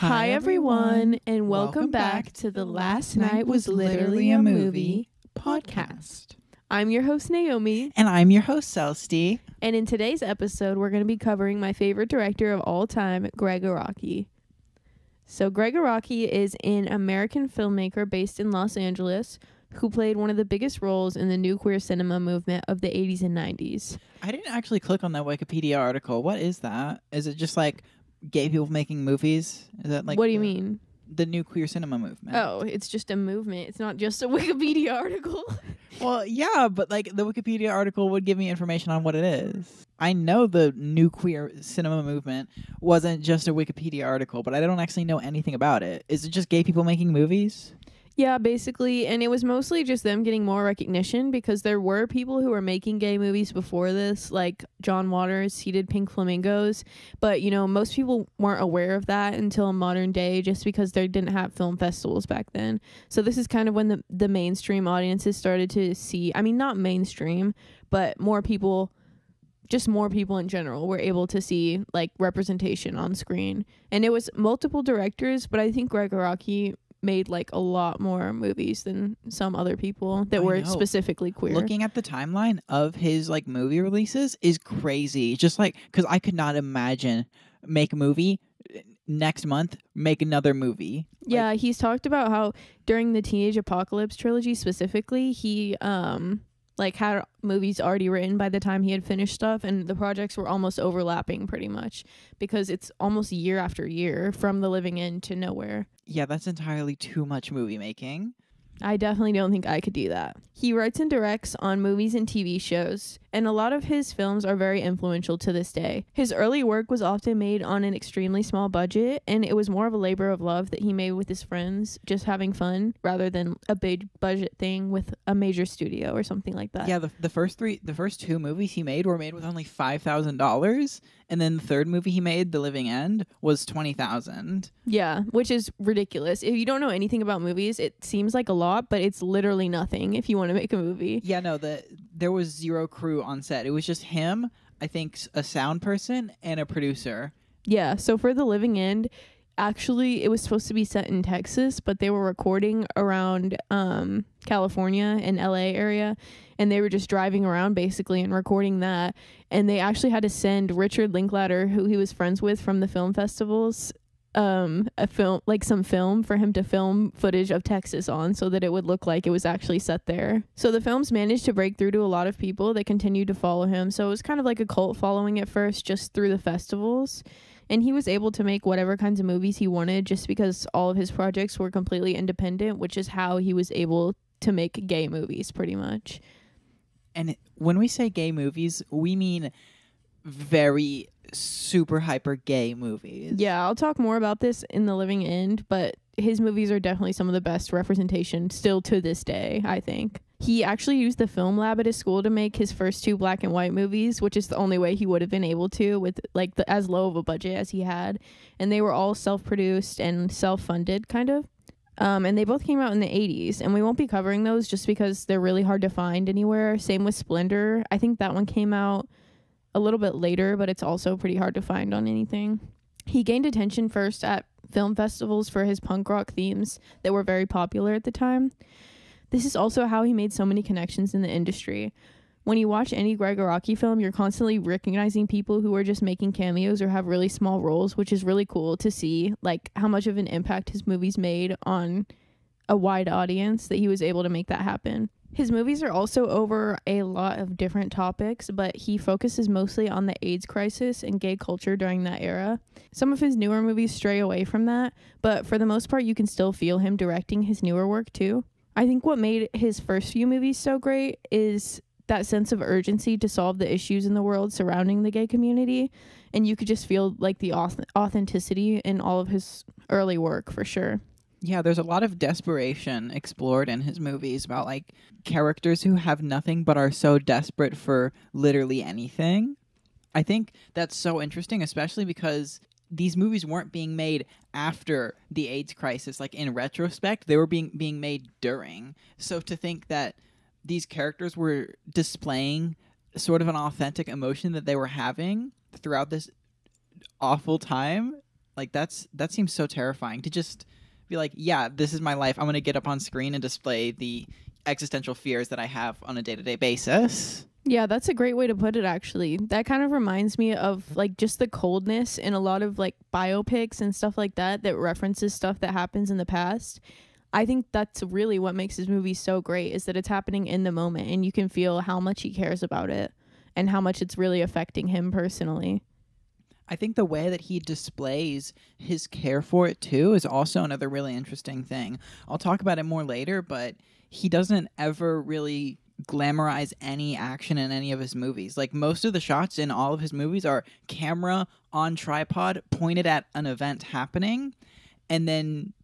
Hi everyone, and welcome back to the Last Night Was Literally a Movie podcast. I'm your host Naomi, and I'm your host Celeste. And in today's episode, we're going to be covering my favorite director of all time, Gregg Araki. So Gregg Araki is an American filmmaker based in Los Angeles who played one of the biggest roles in the new queer cinema movement of the 80s and 90s. I didn't actually click on that Wikipedia article. What is that? Is it just like gay people making movies? Is that like what do you mean? The new queer cinema movement. Oh, it's just a movement. It's not just a Wikipedia article. Well, yeah, but like the Wikipedia article would give me information on what it is. I know the new queer cinema movement wasn't just a Wikipedia article, but I don't actually know anything about it. Is it just gay people making movies? Yeah, basically, and it was mostly just them getting more recognition because there were people who were making gay movies before this, like John Waters, he did Pink Flamingos, but, you know, most people weren't aware of that until modern day just because they didn't have film festivals back then. So this is kind of when the mainstream audiences started to see, I mean, not mainstream, but more people in general were able to see, like, representation on screen. And it was multiple directors, but I think Gregg Araki made like a lot more movies than some other people that were specifically queer. Looking at the timeline of his like movie releases is crazy. Just like, because I could not imagine make a movie next month, make another movie. Yeah, he's talked about how during the Teenage Apocalypse trilogy specifically, he like had movies already written by the time he had finished stuff, and the projects were almost overlapping pretty much because it's almost year after year from The Living End to Nowhere. Yeah, that's entirely too much movie making. I definitely don't think I could do that. He writes and directs on movies and TV shows, and a lot of his films are very influential to this day. His early work was often made on an extremely small budget, and it was more of a labor of love that he made with his friends, just having fun, rather than a big budget thing with a major studio or something like that. Yeah, the first two movies he made were made with only $5,000, and then the third movie he made, The Living End, was $20,000. Yeah, which is ridiculous. If you don't know anything about movies, it seems like a lot, but it's literally nothing if you want to make a movie. Yeah, no, there was zero crew on set. It was just him, I think a sound person, and a producer. Yeah, so for The Living End, actually it was supposed to be set in Texas, but they were recording around California and LA area, and they were just driving around basically and recording that, and they actually had to send Richard Linklater, who he was friends with from the film festivals, some film for him to film footage of Texas on so that it would look like it was actually set there. So the films managed to break through to a lot of people that continued to follow him. So it was kind of like a cult following at first, just through the festivals. And he was able to make whatever kinds of movies he wanted just because all of his projects were completely independent, which is how he was able to make gay movies pretty much. And when we say gay movies, we mean very super hyper gay movies. Yeah, I'll talk more about this in The Living End, but his movies are definitely some of the best representation still to this day, I think. He actually used the film lab at his school to make his first two black and white movies, which is the only way he would have been able to with like as low of a budget as he had. And they were all self-produced and self-funded kind of. And they both came out in the 80s, and we won't be covering those just because they're really hard to find anywhere. Same with Splendor. I think that one came out a little bit later, but it's also pretty hard to find on anything. He gained attention first at film festivals for his punk rock themes that were very popular at the time. This is also how he made so many connections in the industry. When you watch any Gregg Araki film, you're constantly recognizing people who are just making cameos or have really small roles, which is really cool to see, like how much of an impact his movies made on a wide audience that he was able to make that happen. His movies are also over a lot of different topics, but he focuses mostly on the AIDS crisis and gay culture during that era. Some of his newer movies stray away from that, but for the most part, you can still feel him directing his newer work too. I think what made his first few movies so great is that sense of urgency to solve the issues in the world surrounding the gay community, and you could just feel like the authenticity in all of his early work for sure. Yeah, there's a lot of desperation explored in his movies about like characters who have nothing but are so desperate for literally anything. I think that's so interesting, especially because these movies weren't being made after the AIDS crisis. Like in retrospect, they were being made during. So to think that these characters were displaying sort of an authentic emotion that they were having throughout this awful time Like that seems so terrifying to just be like, yeah, this is my life. I'm going to get up on screen and display the existential fears that I have on a day-to-day basis. Yeah, that's a great way to put it, actually. That kind of reminds me of like just the coldness in a lot of like biopics and stuff like that references stuff that happens in the past. I think that's really what makes this movie so great, is that it's happening in the moment and you can feel how much he cares about it and how much it's really affecting him personally. I think the way that he displays his care for it too is also another really interesting thing. I'll talk about it more later, but he doesn't ever really glamorize any action in any of his movies. Like, most of the shots in all of his movies are camera on tripod pointed at an event happening, and then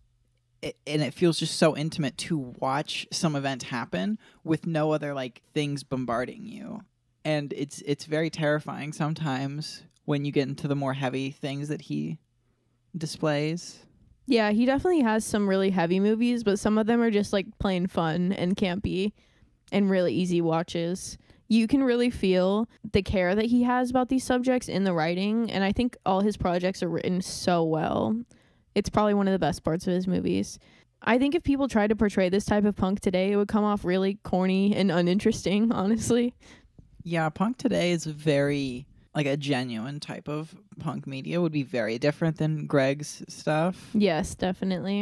it feels just so intimate to watch some event happen with no other like things bombarding you. And it's very terrifying sometimes when you get into the more heavy things that he displays. Yeah, he definitely has some really heavy movies, but some of them are just like plain fun and campy and really easy watches. You can really feel the care that he has about these subjects in the writing, and I think all his projects are written so well. It's probably one of the best parts of his movies. I think if people tried to portray this type of punk today, it would come off really corny and uninteresting, honestly. Yeah, punk today is very, like, a genuine type of punk media would be very different than Greg's stuff. Yes, definitely.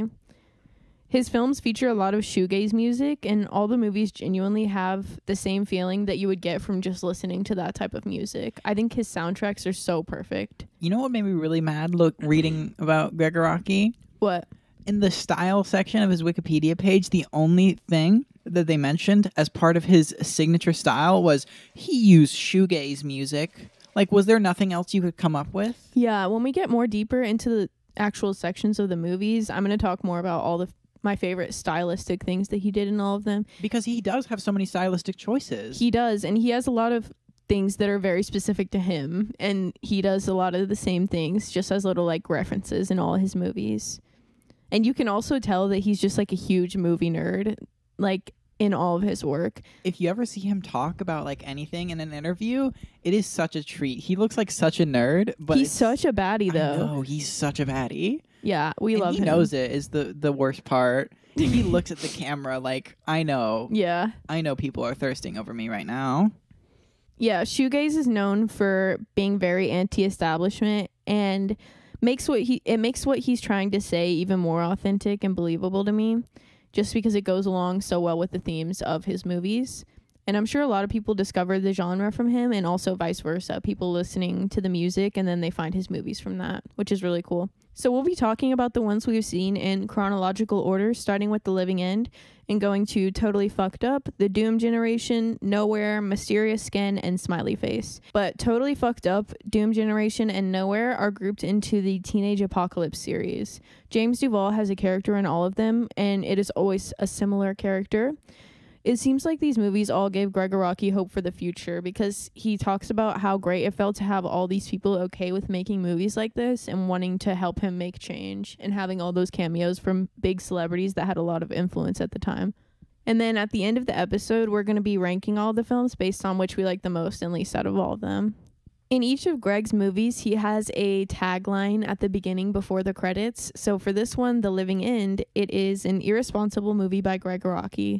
His films feature a lot of shoegaze music, and all the movies genuinely have the same feeling that you would get from just listening to that type of music. I think his soundtracks are so perfect. You know what made me really mad reading about Gregg Araki? What? In the style section of his Wikipedia page, the only thing that they mentioned as part of his signature style was he used shoegaze music. Like, was there nothing else you could come up with? Yeah, when we get more deeper into the actual sections of the movies, I'm going to talk more about all my favorite stylistic things that he did in all of them. Because he does have so many stylistic choices. He does, and he has a lot of things that are very specific to him, and he does a lot of the same things, just as little like references in all his movies. And you can also tell that he's just like a huge movie nerd, like in all of his work. If you ever see him talk about like anything in an interview, it is such a treat. He looks like such a nerd, but he's such a baddie though. I know, he's such a baddie. Yeah, we love him. He knows it is the worst part. He looks at the camera like, I know. Yeah. I know people are thirsting over me right now. Yeah, shoegaze is known for being very anti-establishment and makes what he's trying to say even more authentic and believable to me, just because it goes along so well with the themes of his movies. And I'm sure a lot of people discover the genre from him, and also vice versa, people listening to the music and then they find his movies from that, which is really cool. So we'll be talking about the ones we've seen in chronological order, starting with The Living End and going to Totally Fucked Up, The Doom Generation, Nowhere, Mysterious Skin, and Smiley Face. But Totally Fucked Up, Doom Generation, and Nowhere are grouped into the Teenage Apocalypse series. James Duval has a character in all of them, and it is always a similar character. It seems like these movies all gave Gregg Araki hope for the future, because he talks about how great it felt to have all these people okay with making movies like this and wanting to help him make change, and having all those cameos from big celebrities that had a lot of influence at the time. And then at the end of the episode, we're going to be ranking all the films based on which we like the most and least out of all of them. In each of Gregg's movies, he has a tagline at the beginning before the credits. So for this one, The Living End, it is an irresponsible movie by Gregg Araki.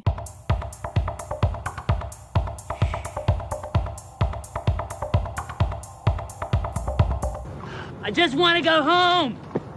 I just want to go home.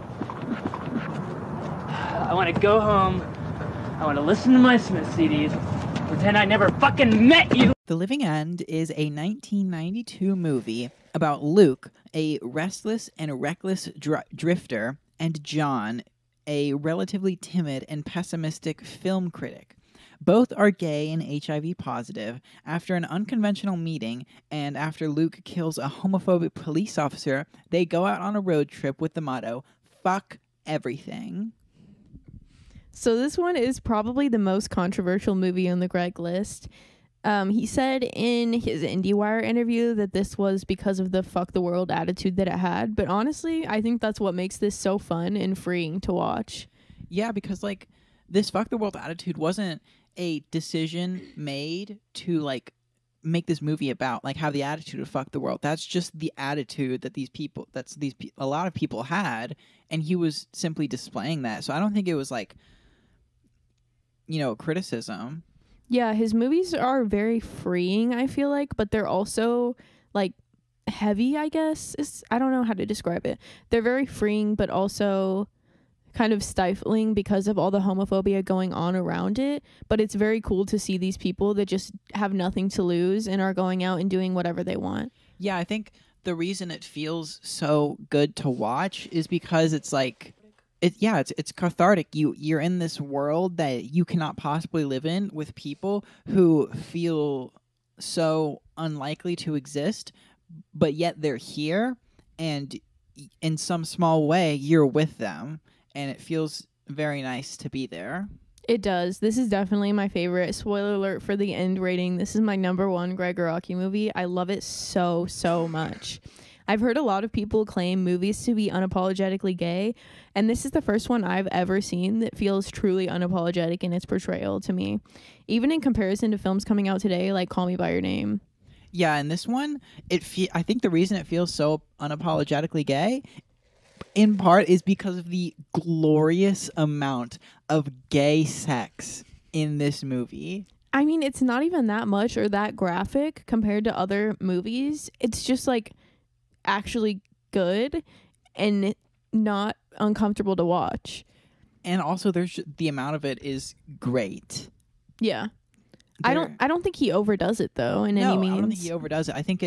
I want to go home. I want to listen to my Smith CDs. Pretend I never fucking met you. The Living End is a 1992 movie about Luke, a restless and reckless drifter, and John, a relatively timid and pessimistic film critic. Both are gay and HIV positive. After an unconventional meeting, and after Luke kills a homophobic police officer, they go out on a road trip with the motto, "Fuck everything." So this one is probably the most controversial movie on the Gregg list. He said in his IndieWire interview that this was because of the fuck the world attitude that it had. But honestly, I think that's what makes this so fun and freeing to watch. Yeah, because like this fuck the world attitude wasn't a decision made to like make this movie about, like have the attitude of fuck the world. That's just the attitude that a lot of people had, and he was simply displaying that. So I don't think it was like, criticism. Yeah, his movies are very freeing, I feel like, but they're also like heavy, I guess. I don't know how to describe it. They're very freeing, but also kind of stifling because of all the homophobia going on around it. But it's very cool to see these people that just have nothing to lose and are going out and doing whatever they want. Yeah, I think the reason it feels so good to watch is because it's like, it's cathartic. You're in this world that you cannot possibly live in with people who feel so unlikely to exist, but yet they're here, and in some small way you're with them, and it feels very nice to be there. It does. This is definitely my favorite. Spoiler alert for the end rating. This is my number one Greg Araki movie. I love it so much. I've heard a lot of people claim movies to be unapologetically gay, and this is the first one I've ever seen that feels truly unapologetic in its portrayal to me, even in comparison to films coming out today like Call Me by Your Name. Yeah, and this one, I think the reason it feels so unapologetically gay, in part, is because of the glorious amount of gay sex in this movie. I mean, it's not even that much or that graphic compared to other movies. It's just like actually good and not uncomfortable to watch. And also the amount of it is great. Yeah. I don't think he overdoes it though in any means. I don't think he overdoes it. I think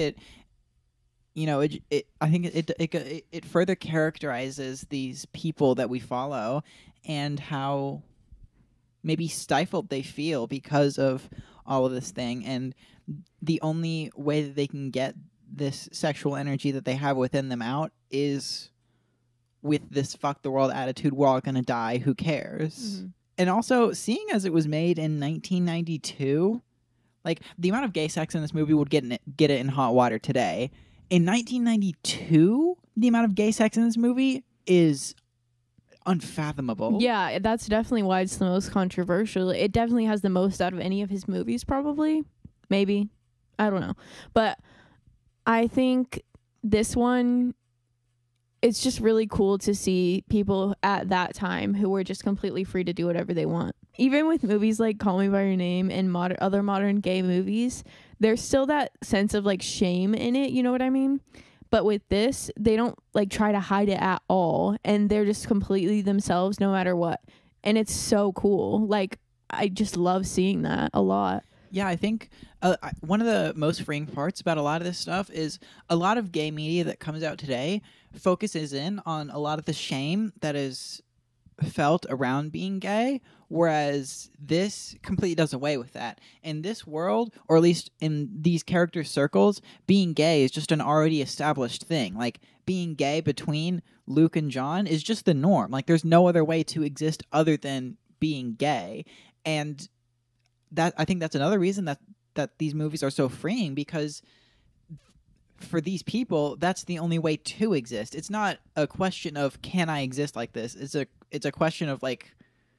it further characterizes these people that we follow and how maybe stifled they feel because of all of this thing, and the only way that they can get this sexual energy that they have within them out is with this fuck the world attitude. We're all gonna die, who cares? Mm-hmm. And also, seeing as it was made in 1992, like the amount of gay sex in this movie would get it in hot water today. In 1992, the amount of gay sex in this movie is unfathomable. Yeah, that's definitely why it's the most controversial. It definitely has the most out of any of his movies, probably. Maybe. I don't know. But I think this one, it's just really cool to see people at that time who were just completely free to do whatever they want. Even with movies like Call Me by Your Name and other modern gay movies, there's still that sense of like shame in it, you know what I mean? But with this, they don't like try to hide it at all, and they're just completely themselves no matter what. And it's so cool. Like, I just love seeing that a lot. Yeah, I think one of the most freeing parts about a lot of this stuff is a lot of gay media that comes out today focuses in on a lot of the shame that is felt around being gay, whereas this completely does away with that. In this world, or at least in these character circles, being gay is just an already established thing. Like, being gay between Luke and John is just the norm. Like, there's no other way to exist other than being gay. And that, I think that's another reason that these movies are so freeing, because for these people, that's the only way to exist. It's not a question of, can I exist like this? It's a question of, like,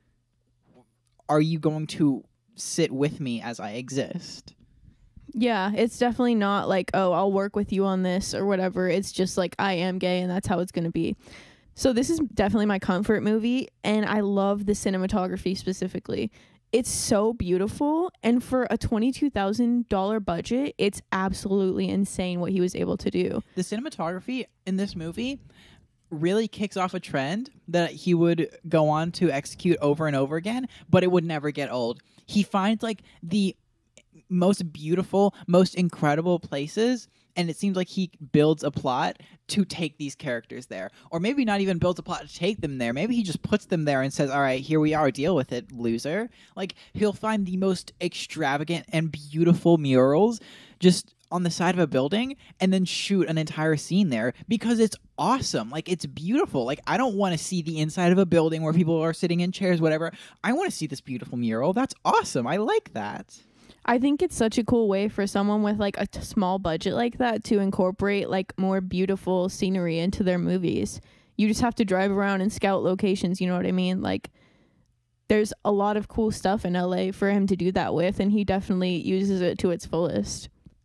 are you going to sit with me as I exist? Yeah, it's definitely not like, oh, I'll work with you on this or whatever. It's just like, I am gay and that's how it's going to be. So this is definitely my comfort movie, and I love the cinematography specifically. It's so beautiful, and for a $22,000 budget, it's absolutely insane what he was able to do. The cinematography in this movie really kicks off a trend that he would go on to execute over and over again, but it would never get old. He finds like the most beautiful, most incredible places, and it seems like he builds a plot to take these characters there. Or maybe not even builds a plot to take them there. Maybe he just puts them there and says, all right, here we are, deal with it, loser. Like, he'll find the most extravagant and beautiful murals just on the side of a building and then shoot an entire scene there because it's awesome. Like, it's beautiful. Like, I don't want to see the inside of a building where people are sitting in chairs, whatever. I want to see this beautiful mural. That's awesome. I like that. I think it's such a cool way for someone with like a small budget like that to incorporate like more beautiful scenery into their movies. You just have to drive around and scout locations, you know what I mean? Like, there's a lot of cool stuff in LA for him to do that with, and he definitely uses it to its fullest.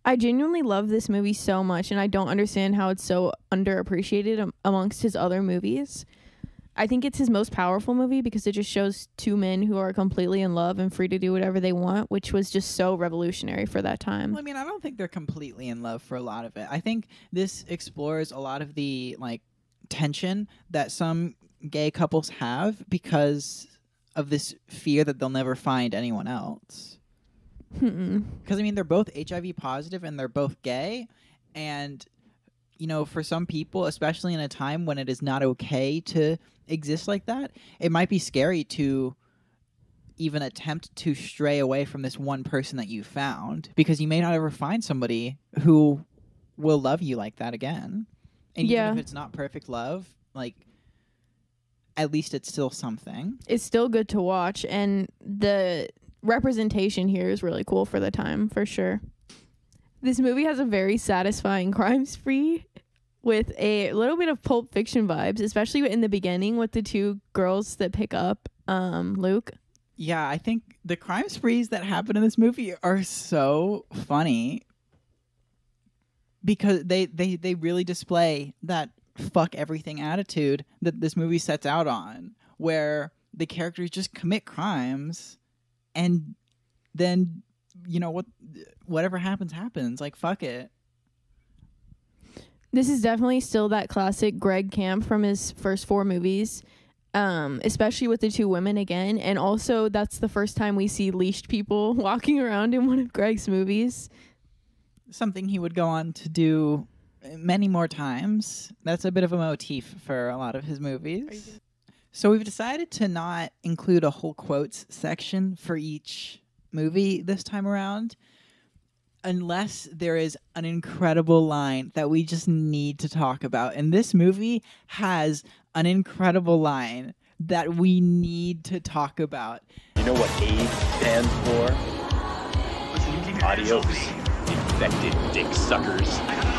I genuinely love this movie so much, and I don't understand how it's so underappreciated amongst his other movies. I think it's his most powerful movie because it just shows two men who are completely in love and free to do whatever they want, which was just so revolutionary for that time. Well, I mean, I don't think they're completely in love for a lot of it. I think this explores a lot of the like tension that some gay couples have because of this fear that they'll never find anyone else. Because I mean, they're both HIV positive and they're both gay, and you know, for some people, especially in a time when it is not okay to exist like that, it might be scary to even attempt to stray away from this one person that you found, because you may not ever find somebody who will love you like that again. And even if it's not perfect love, like, at least it's still something. It's still good to watch, and the representation here is really cool for the time, for sure. This movie has a very satisfying crime spree with a little bit of Pulp Fiction vibes, especially in the beginning with the two girls that pick up Luke. Yeah, I think the crime sprees that happen in this movie are so funny because they really display that fuck everything attitude that this movie sets out on, where the characters just commit crimes and then, you know, whatever happens. Like, fuck it. This is definitely still that classic Greg Camp from his first 4 movies, especially with the two women again. And also, that's the first time we see leashed people walking around in one of Greg's movies. Something he would go on to do many more times. That's a bit of a motif for a lot of his movies. So we've decided to not include a whole quotes section for each movie this time around, unless there is an incredible line that we just need to talk about. And this movie has an incredible line that we need to talk about. You know what AIDS stands for? Adios, infected dick suckers.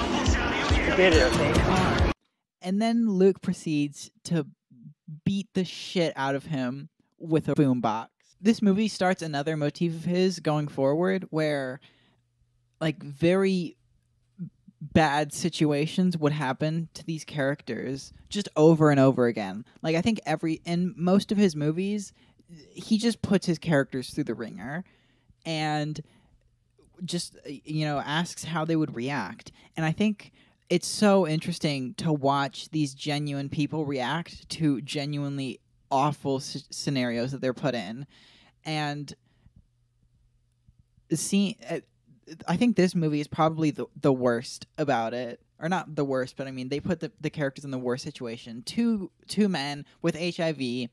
And then Luke proceeds to beat the shit out of him with a boombox. This movie starts another motif of his going forward where like very bad situations would happen to these characters just over and over again. Like, I think in most of his movies, he just puts his characters through the ringer and just, you know, asks how they would react. And I think it's so interesting to watch these genuine people react to genuinely awful scenarios that they're put in. And I think this movie is probably the worst about it. Or not the worst, but I mean, they put the characters in the worst situation. Two men with HIV,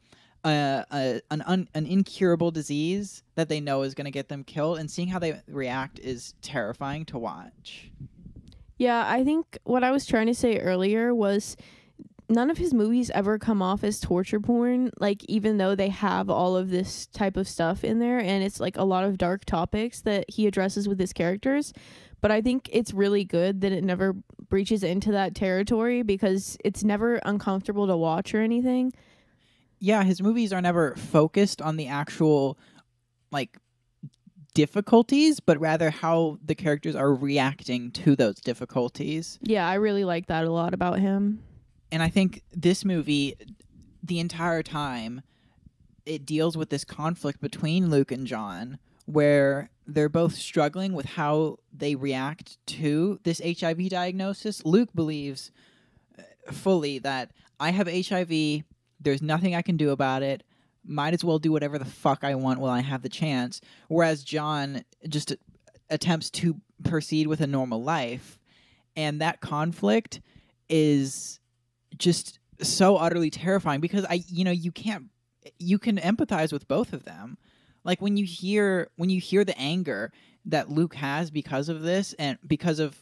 an incurable disease that they know is going to get them killed, and seeing how they react is terrifying to watch. Yeah, I think what I was trying to say earlier was none of his movies ever come off as torture porn, like, even though they have all of this type of stuff in there, and it's like a lot of dark topics that he addresses with his characters. But I think it's really good that it never breaches into that territory because it's never uncomfortable to watch or anything. Yeah, his movies are never focused on the actual, like, difficulties, but rather how the characters are reacting to those difficulties. Yeah, I really like that a lot about him. And I think this movie, the entire time, it deals with this conflict between Luke and John, where they're both struggling with how they react to this HIV diagnosis. Luke believes fully that I have HIV, there's nothing I can do about it, might as well do whatever the fuck I want while I have the chance. Whereas John just attempts to proceed with a normal life. And that conflict is just so utterly terrifying because you can empathize with both of them. Like when you hear the anger that Luke has because of this and because of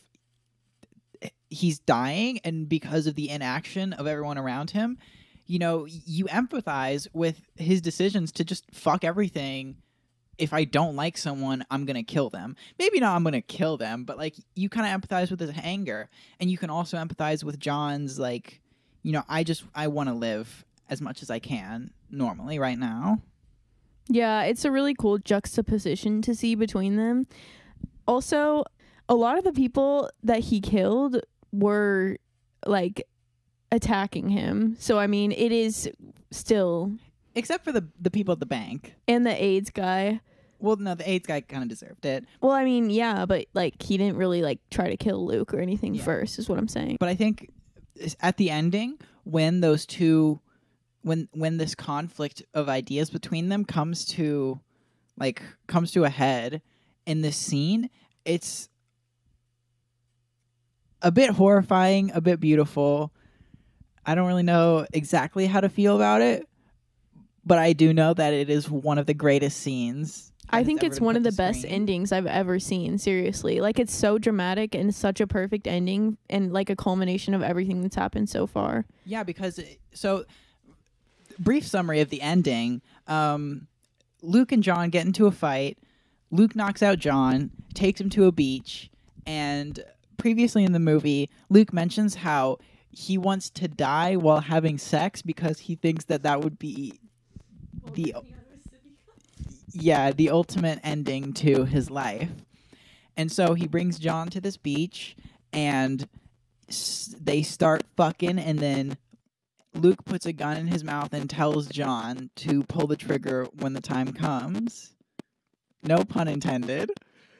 he's dying and because of the inaction of everyone around him, you know, you empathize with his decisions to just fuck everything. If I don't like someone, I'm going to kill them. Maybe not I'm going to kill them, but like you kind of empathize with his anger, and you can also empathize with John's, like, you know, I want to live as much as I can normally right now. Yeah, it's a really cool juxtaposition to see between them. Also, a lot of the people that he killed were like attacking him. So I mean, it is still, Except for the people at the bank. and the AIDS guy. Well, no, the AIDS guy kind of deserved it. Well, I mean, yeah, but like he didn't really like try to kill Luke or anything Yeah. first, is what I'm saying. But I think at the ending, when those two, when this conflict of ideas between them comes to a head in this scene, it's a bit horrifying, a bit beautiful. I don't really know exactly how to feel about it, but I do know that it is one of the greatest scenes. I think it's one of the best screen. endings I've ever seen, seriously. Like, it's so dramatic and such a perfect ending and like a culmination of everything that's happened so far. Yeah, because so brief summary of the ending. Luke and John get into a fight. Luke knocks out John, takes him to a beach, and previously in the movie, Luke mentions how he wants to die while having sex because he thinks that would be the ultimate ending to his life. And so he brings John to this beach, and they start fucking, and then Luke puts a gun in his mouth and tells John to pull the trigger when the time comes. No pun intended.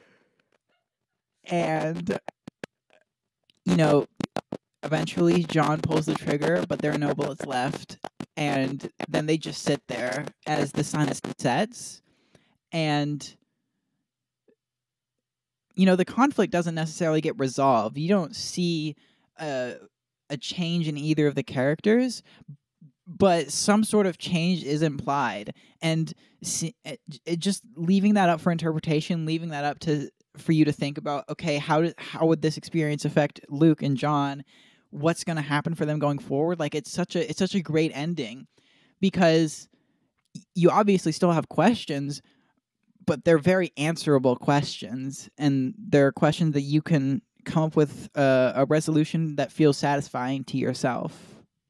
And, you know, eventually John pulls the trigger, but there are no bullets left. And then they just sit there as the sun sets. And, you know, the conflict doesn't necessarily get resolved. You don't see a change in either of the characters, but some sort of change is implied. And it just leaving that up for interpretation, leaving that up for you to think about, okay, how would this experience affect Luke and John? What's going to happen for them going forward? Like, it's such a great ending, because you obviously still have questions, but they're very answerable questions, and they're questions that you can come up with a resolution that feels satisfying to yourself.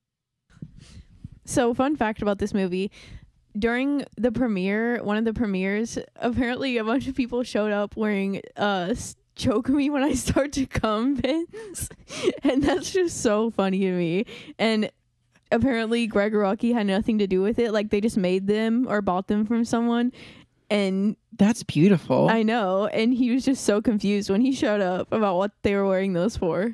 So, fun fact about this movie. During the premiere, one of the premieres, apparently a bunch of people showed up wearing choke me when I start to come pins. And that's just so funny to me. And apparently Greg Araki had nothing to do with it. Like, they just made them or bought them from someone. And that's beautiful. I know. And he was just so confused when he showed up about what they were wearing those for.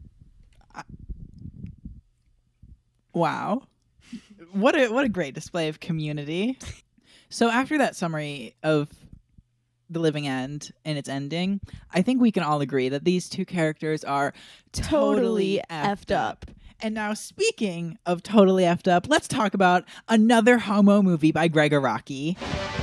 Wow. What a great display of community. So after that summary of The Living End and its ending, I think we can all agree that these two characters are totally effed up. And now, speaking of totally effed up, let's talk about another homo movie by Greg Araki.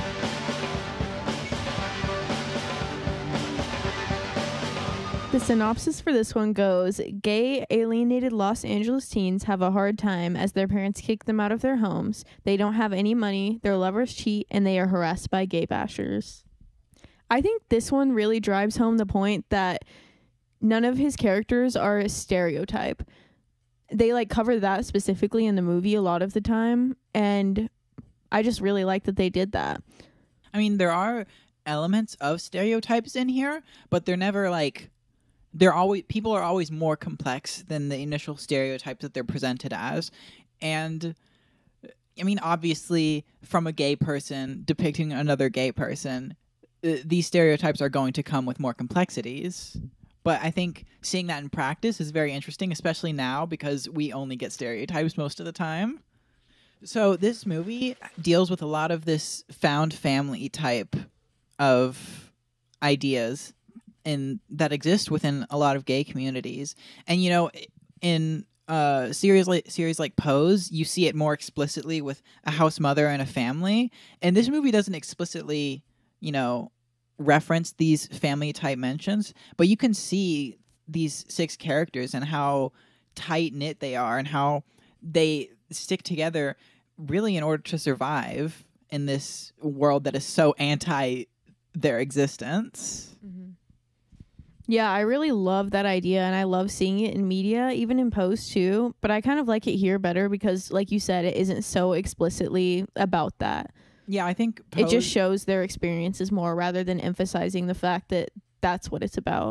The synopsis for this one goes, gay, alienated Los Angeles teens have a hard time as their parents kick them out of their homes. They don't have any money, their lovers cheat, and they are harassed by gay bashers. I think this one really drives home the point that none of his characters are a stereotype. They like cover that specifically in the movie a lot of the time, and I just really like that they did that. I mean, there are elements of stereotypes in here, but they're never like... people are always more complex than the initial stereotypes that they're presented as. And I mean, obviously, from a gay person depicting another gay person, these stereotypes are going to come with more complexities. But I think seeing that in practice is very interesting, especially now, because we only get stereotypes most of the time. So this movie deals with a lot of this found family type of ideas that exist within a lot of gay communities. And, you know, in series like Pose, you see it more explicitly with a house mother and a family. And this movie doesn't explicitly, you know, reference these family type mentions, but you can see these 6 characters and how tight knit they are and how they stick together really in order to survive in this world that is so anti their existence. Mm-hmm. Yeah, I really love that idea, and I love seeing it in media, even in Pose too, but I kind of like it here better because, like you said, it isn't so explicitly about that. Yeah, I think it just shows their experiences more rather than emphasizing the fact that that's what it's about.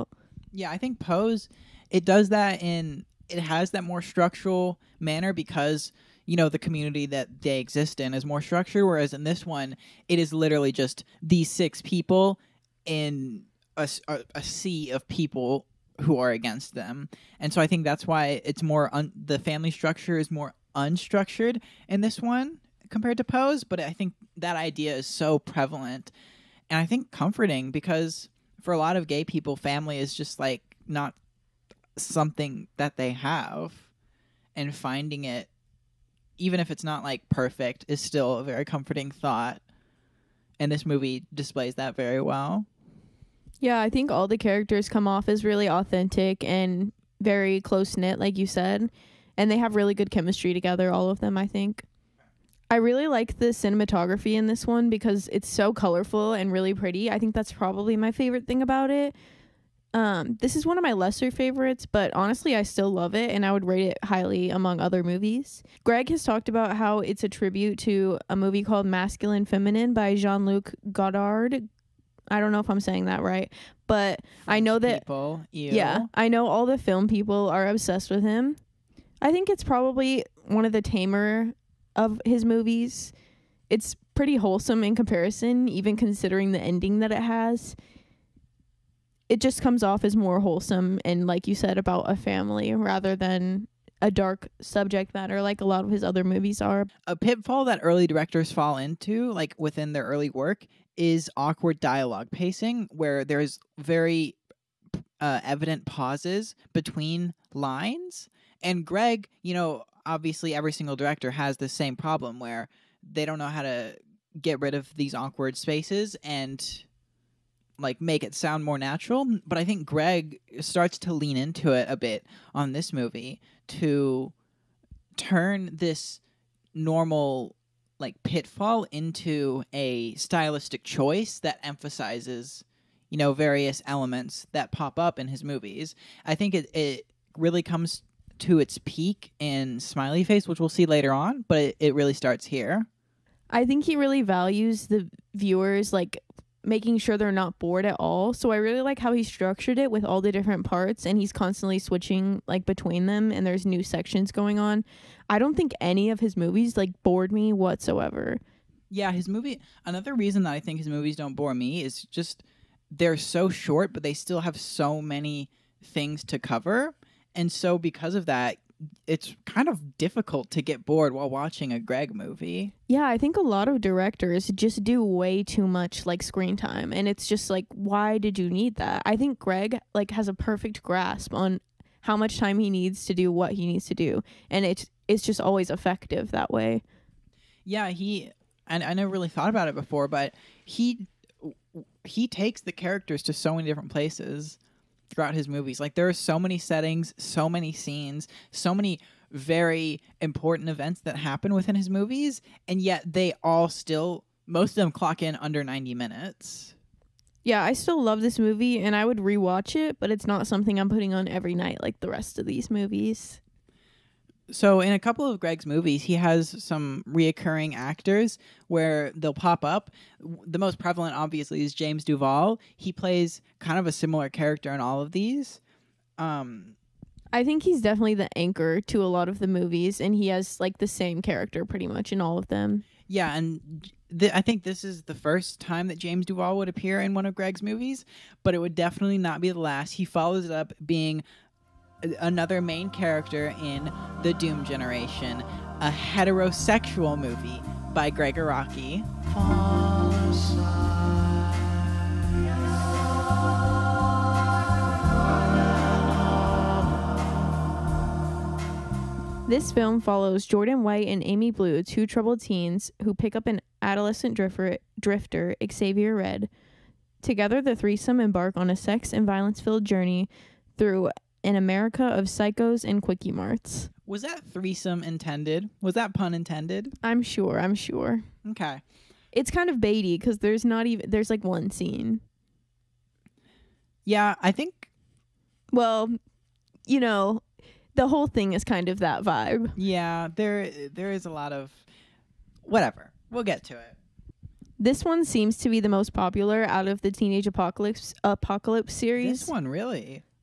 Yeah, I think Pose, it does that it has that more structural manner because, the community that they exist in is more structured, whereas in this one, it is literally just these 6 people in a sea of people who are against them. And so I think that's why it's more, the family structure is more unstructured in this one compared to Pose, but I think that idea is so prevalent and I think comforting because for a lot of gay people, family is just like not something that they have, and finding it, even if it's not like perfect, is still a very comforting thought, and this movie displays that very well. Yeah, I think all the characters come off as really authentic and very close-knit, like you said, and they have really good chemistry together, all of them, I think. I really like the cinematography in this one because it's so colorful and really pretty. I think that's probably my favorite thing about it. This is one of my lesser favorites, but honestly, I still love it, and I would rate it highly among other movies. Greg has talked about how it's a tribute to a movie called Masculine Feminine by Jean-Luc Godard. I don't know if I'm saying that right, but I know that people, yeah, I know all the film people are obsessed with him. I think it's probably one of the tamer of his movies. It's pretty wholesome in comparison, even considering the ending that it has. It just comes off as more wholesome and, like you said, about a family rather than a dark subject matter like a lot of his other movies are. A pitfall that early directors fall into, like within their early work, is awkward dialogue pacing, where there's very evident pauses between lines. And Greg, obviously every single director has the same problem where they don't know how to get rid of these awkward spaces and like make it sound more natural. But I think Greg starts to lean into it a bit on this movie to turn this normal like pitfall into a stylistic choice that emphasizes, various elements that pop up in his movies. I think it really comes to its peak in Smiley Face, which we'll see later on, but it really starts here. I think he really values the viewers, like making sure they're not bored at all. So I really like how he structured it with all the different parts, and he's constantly switching like between them, and there's new sections going on. I don't think any of his movies like bored me whatsoever. Yeah, another reason that I think his movies don't bore me is just they're so short, but they still have so many things to cover. And so because of that, it's kind of difficult to get bored while watching a Greg movie. Yeah, I think a lot of directors just do way too much like screen time, and it's just like, why did you need that? I think Greg like has a perfect grasp on how much time he needs to do what he needs to do, and it's just always effective that way. Yeah, and I never really thought about it before, but he takes the characters to so many different places throughout his movies. Like there are so many settings, so many scenes, so many very important events that happen within his movies, and yet they all still, most of them clock in under 90 minutes. Yeah, I still love this movie and I would rewatch it, but it's not something I'm putting on every night like the rest of these movies. So in a couple of Greg's movies, he has some reoccurring actors where they'll pop up. The most prevalent, obviously, is James Duval. He plays kind of a similar character in all of these. I think he's definitely the anchor to a lot of the movies, and he has like the same character pretty much in all of them. Yeah, and I think this is the first time that James Duval would appear in one of Greg's movies, but it would definitely not be the last. He follows it up being another main character in The Doom Generation, a heterosexual movie by Gregg Araki. This film follows Jordan White and Amy Blue, two troubled teens who pick up an adolescent drifter, Xavier Red. Together, the threesome embark on a sex and violence-filled journey through an America of psychos and quickie marts. Was that threesome intended? Was that pun intended? I'm sure. Okay. It's kind of baity because there's like one scene. Yeah, I think. Well, the whole thing is kind of that vibe. Yeah, there is a lot of whatever. We'll get to it. This one seems to be the most popular out of the Teenage Apocalypse series. This one, really?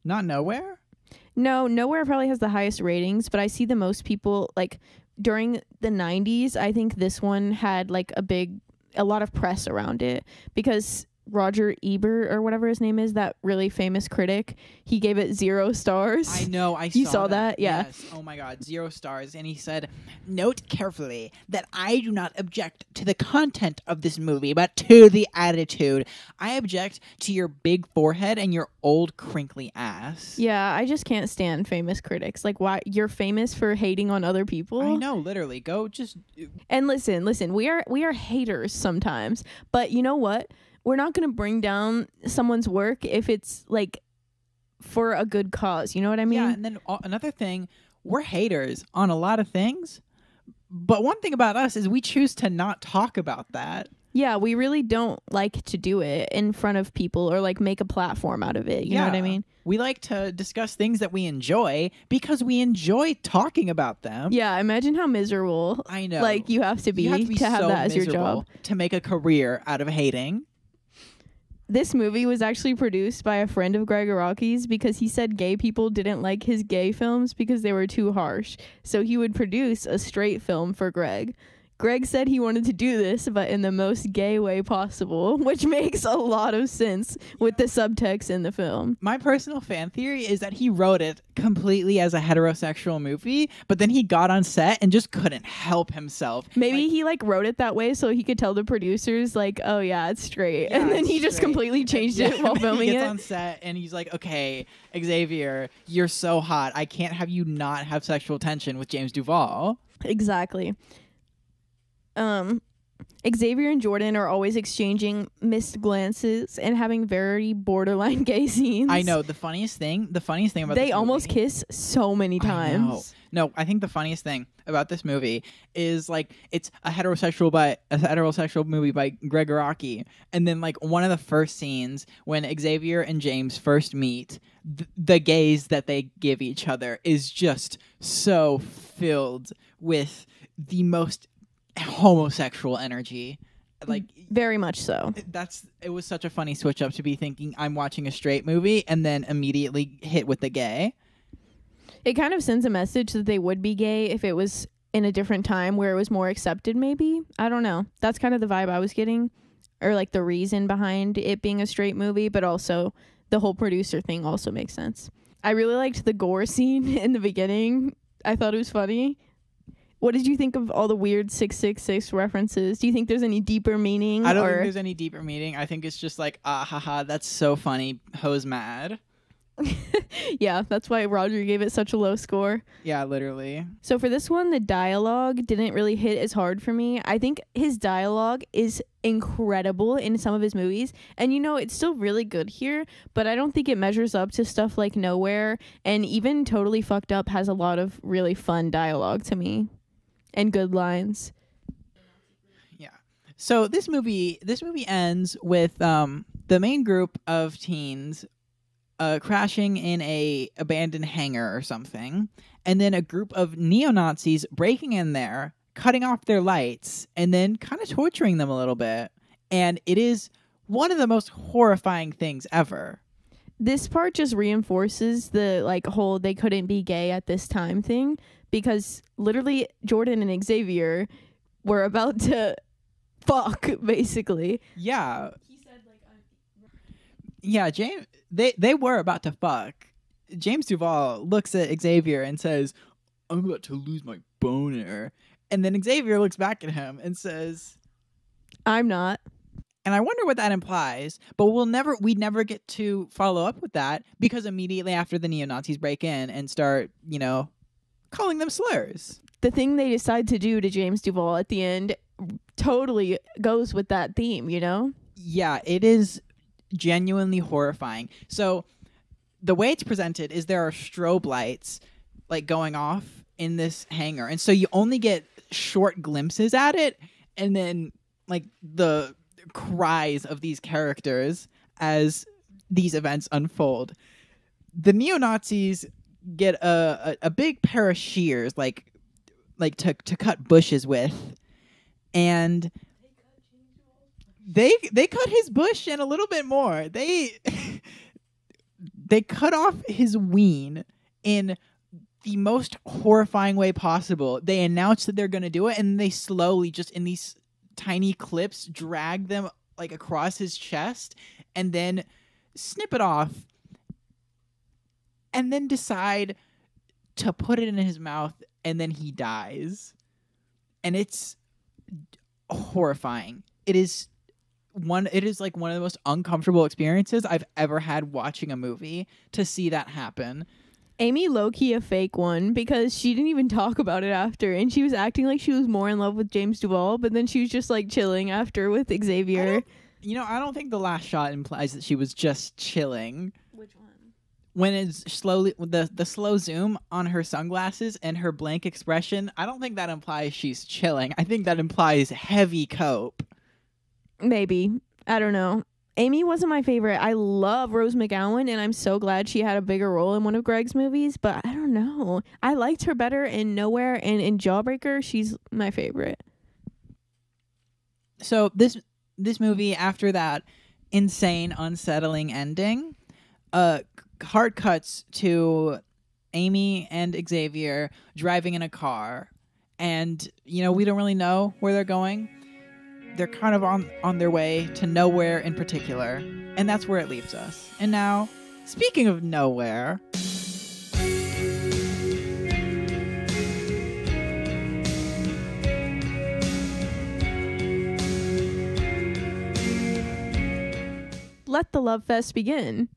Not Nowhere? No, Nowhere probably has the highest ratings, but I see the most people like during the 90s. I think this one had like a lot of press around it because Roger Ebert or whatever his name is, that really famous critic, he gave it 0 stars. I know. You saw that? Yeah. Yes. Oh my God. 0 stars. And he said, "Note carefully that I do not object to the content of this movie, but to the attitude. I object to your big forehead and your old crinkly ass." Yeah, I just can't stand famous critics. Like, why you're famous for hating on other people? I know, literally. Go just. And listen, we are haters sometimes, but you know what? We're not going to bring down someone's work if it's like for a good cause. You know what I mean? Yeah, and then another thing, we're haters on a lot of things, but one thing about us is we choose to not talk about that. Yeah, we really don't like to do it in front of people or like make a platform out of it. You know what I mean? We like to discuss things that we enjoy because we enjoy talking about them. Yeah, imagine how miserable I know. like you have to be to have so that as your miserable job. to make a career out of hating. This movie was actually produced by a friend of Greg Araki's because he said gay people didn't like his gay films because they were too harsh. So he would produce a straight film for Greg. Greg said he wanted to do this, but in the most gay way possible, which makes a lot of sense with the subtext in the film. My personal fan theory is that he wrote it completely as a heterosexual movie, but then he got on set and just couldn't help himself. Maybe he like wrote it that way so he could tell the producers like, "Oh yeah, it's straight," Yeah, and then it's he just straight. completely changed it while He filming gets it. on set and he's like, "Okay, Xavier, you're so hot. I can't have you not have sexual tension with James Duval." Exactly. Xavier and Jordan are always exchanging missed glances and having very borderline gay scenes. I know the funniest thing about They this almost movie, kiss so many I know. times. No, I think the funniest thing about this movie is like it's a heterosexual movie by Greg Araki, and then like one of the first scenes when Xavier and James first meet, the gaze that they give each other is just so filled with the most homosexual energy. Like Very much so. it was such a funny switch up to be thinking I'm watching a straight movie and then immediately hit with the gay. It kind of sends a message that they would be gay if it was in a different time where it was more accepted, maybe. I don't know. That's kind of the vibe I was getting, or like the reason behind it being a straight movie, but also the whole producer thing also makes sense. I really liked the gore scene in the beginning. I thought it was funny. What did you think of all the weird 666 references? Do you think there's any deeper meaning? I don't think there's any deeper meaning. I think it's just like, haha, that's so funny. Ho's mad. Yeah, that's why Roger gave it such a low score. Yeah, literally. So for this one, the dialogue didn't really hit as hard for me. I think his dialogue is incredible in some of his movies. And, you know, it's still really good here, but I don't think it measures up to stuff like Nowhere. And even Totally Fucked Up has a lot of really fun dialogue to me and good lines. Yeah. So this movie ends with the main group of teens crashing in a abandoned hangar or something, and then a group of neo-Nazis breaking in there, cutting off their lights, and then kind of torturing them a little bit. And it is one of the most horrifying things ever. This part just reinforces the like whole they couldn't be gay at this time thing, because literally Jordan and Xavier were about to fuck, basically. Yeah. Yeah, James. They were about to fuck. James Duval looks at Xavier and says, "I'm about to lose my boner," and then Xavier looks back at him and says, I'm not. and I wonder what that implies. But we never get to follow up with that because immediately after the neo-Nazis break in and start, calling them slurs. The thing they decide to do to James Duval at the end totally goes with that theme, you know? Yeah, it is genuinely horrifying. So the way it's presented is there are strobe lights like going off in this hangar, and so you only get short glimpses at it, and then like the cries of these characters as these events unfold. The neo-Nazis get a big pair of shears like to cut bushes with, and they cut his bush and a little bit more. They cut off his ween in the most horrifying way possible. They announce that they're going to do it, and they slowly, just in these tiny clips, drag them like across his chest and then snip it off and then decide to put it in his mouth, and then he dies. And it's horrifying. It is like one of the most uncomfortable experiences I've ever had watching a movie, to see that happen. Amy low-key a fake one, because she didn't even talk about it after, and she was acting like she was more in love with James Duvall, but then she was just like chilling after with Xavier. I don't think the last shot implies that she was just chilling. Which one? When it's slowly the slow zoom on her sunglasses and her blank expression, I don't think that implies she's chilling. I think that implies heavy cope. Maybe. I don't know. Amy wasn't my favorite. I love Rose McGowan, and I'm so glad she had a bigger role in one of Greg's movies, but I don't know. I liked her better in Nowhere, and in Jawbreaker, she's my favorite. So this movie, after that insane, unsettling ending, hard cuts to Amy and Xavier driving in a car, and we don't really know where they're going. They're kind of on their way to nowhere in particular, and that's where it leaves us. And now, speaking of nowhere, Let the love fest begin.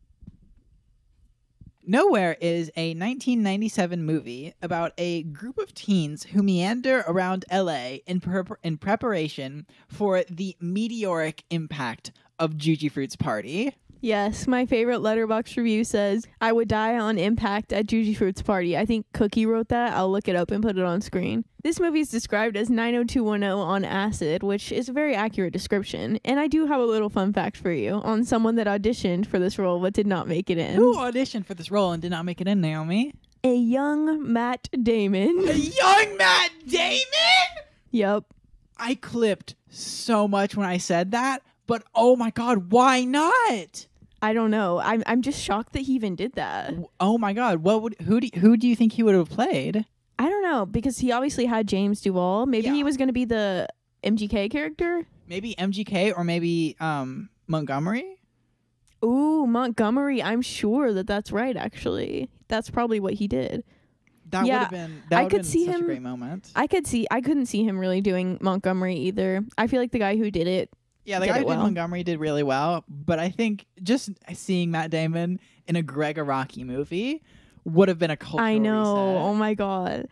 Nowhere is a 1997 movie about a group of teens who meander around LA in preparation for the meteoric impact of Juji Fruit's party. Yes, my favorite Letterboxd review says, I would die on impact at Juji Fruit's party. I think Cookie wrote that. I'll look it up and put it on screen. This movie is described as 90210 on acid, which is a very accurate description. And I do have a little fun fact for you on someone that auditioned for this role but did not make it in. Who auditioned for this role and did not make it in, Naomi? A young Matt Damon. A young Matt Damon? Yep. I clipped so much when I said that, but oh my god, why not? I don't know. I'm just shocked that he even did that. Oh my god, who do you think he would have played? I don't know, because he obviously had James Duvall. Maybe he was going to be the MGK character. Maybe MGK, or maybe Montgomery. Ooh, Montgomery. I'm sure that's right. Actually, that's probably what he did. That would have been. That would have been such a great moment. I couldn't see him really doing Montgomery either. I feel like the guy who did it. Yeah, the guy who did Montgomery did really well, but I think just seeing Matt Damon in a Greg Araki movie would have been a cultural I know. reset. Oh my god.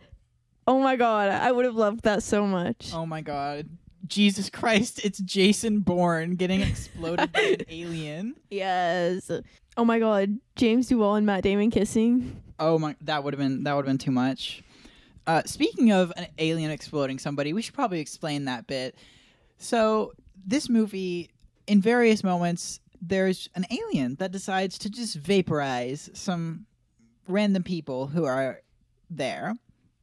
I would have loved that so much. Oh my god. Jesus Christ, it's Jason Bourne getting exploded by an alien. Yes. Oh my god, James Duvall and Matt Damon kissing. Oh my, that would have been too much. Speaking of an alien exploding somebody, we should probably explain that bit. So this movie, in various moments, there's an alien that decides to just vaporize some random people who are there.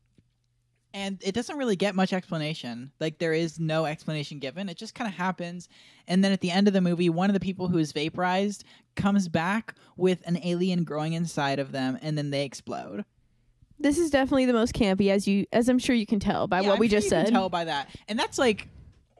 And it doesn't really get much explanation. Like, there is no explanation given. It just kind of happens. And then at the end of the movie, one of the people who is vaporized comes back with an alien growing inside of them, and then they explode. This is definitely the most campy, as I'm sure you can tell by what we just said. You can tell by that. And that's like,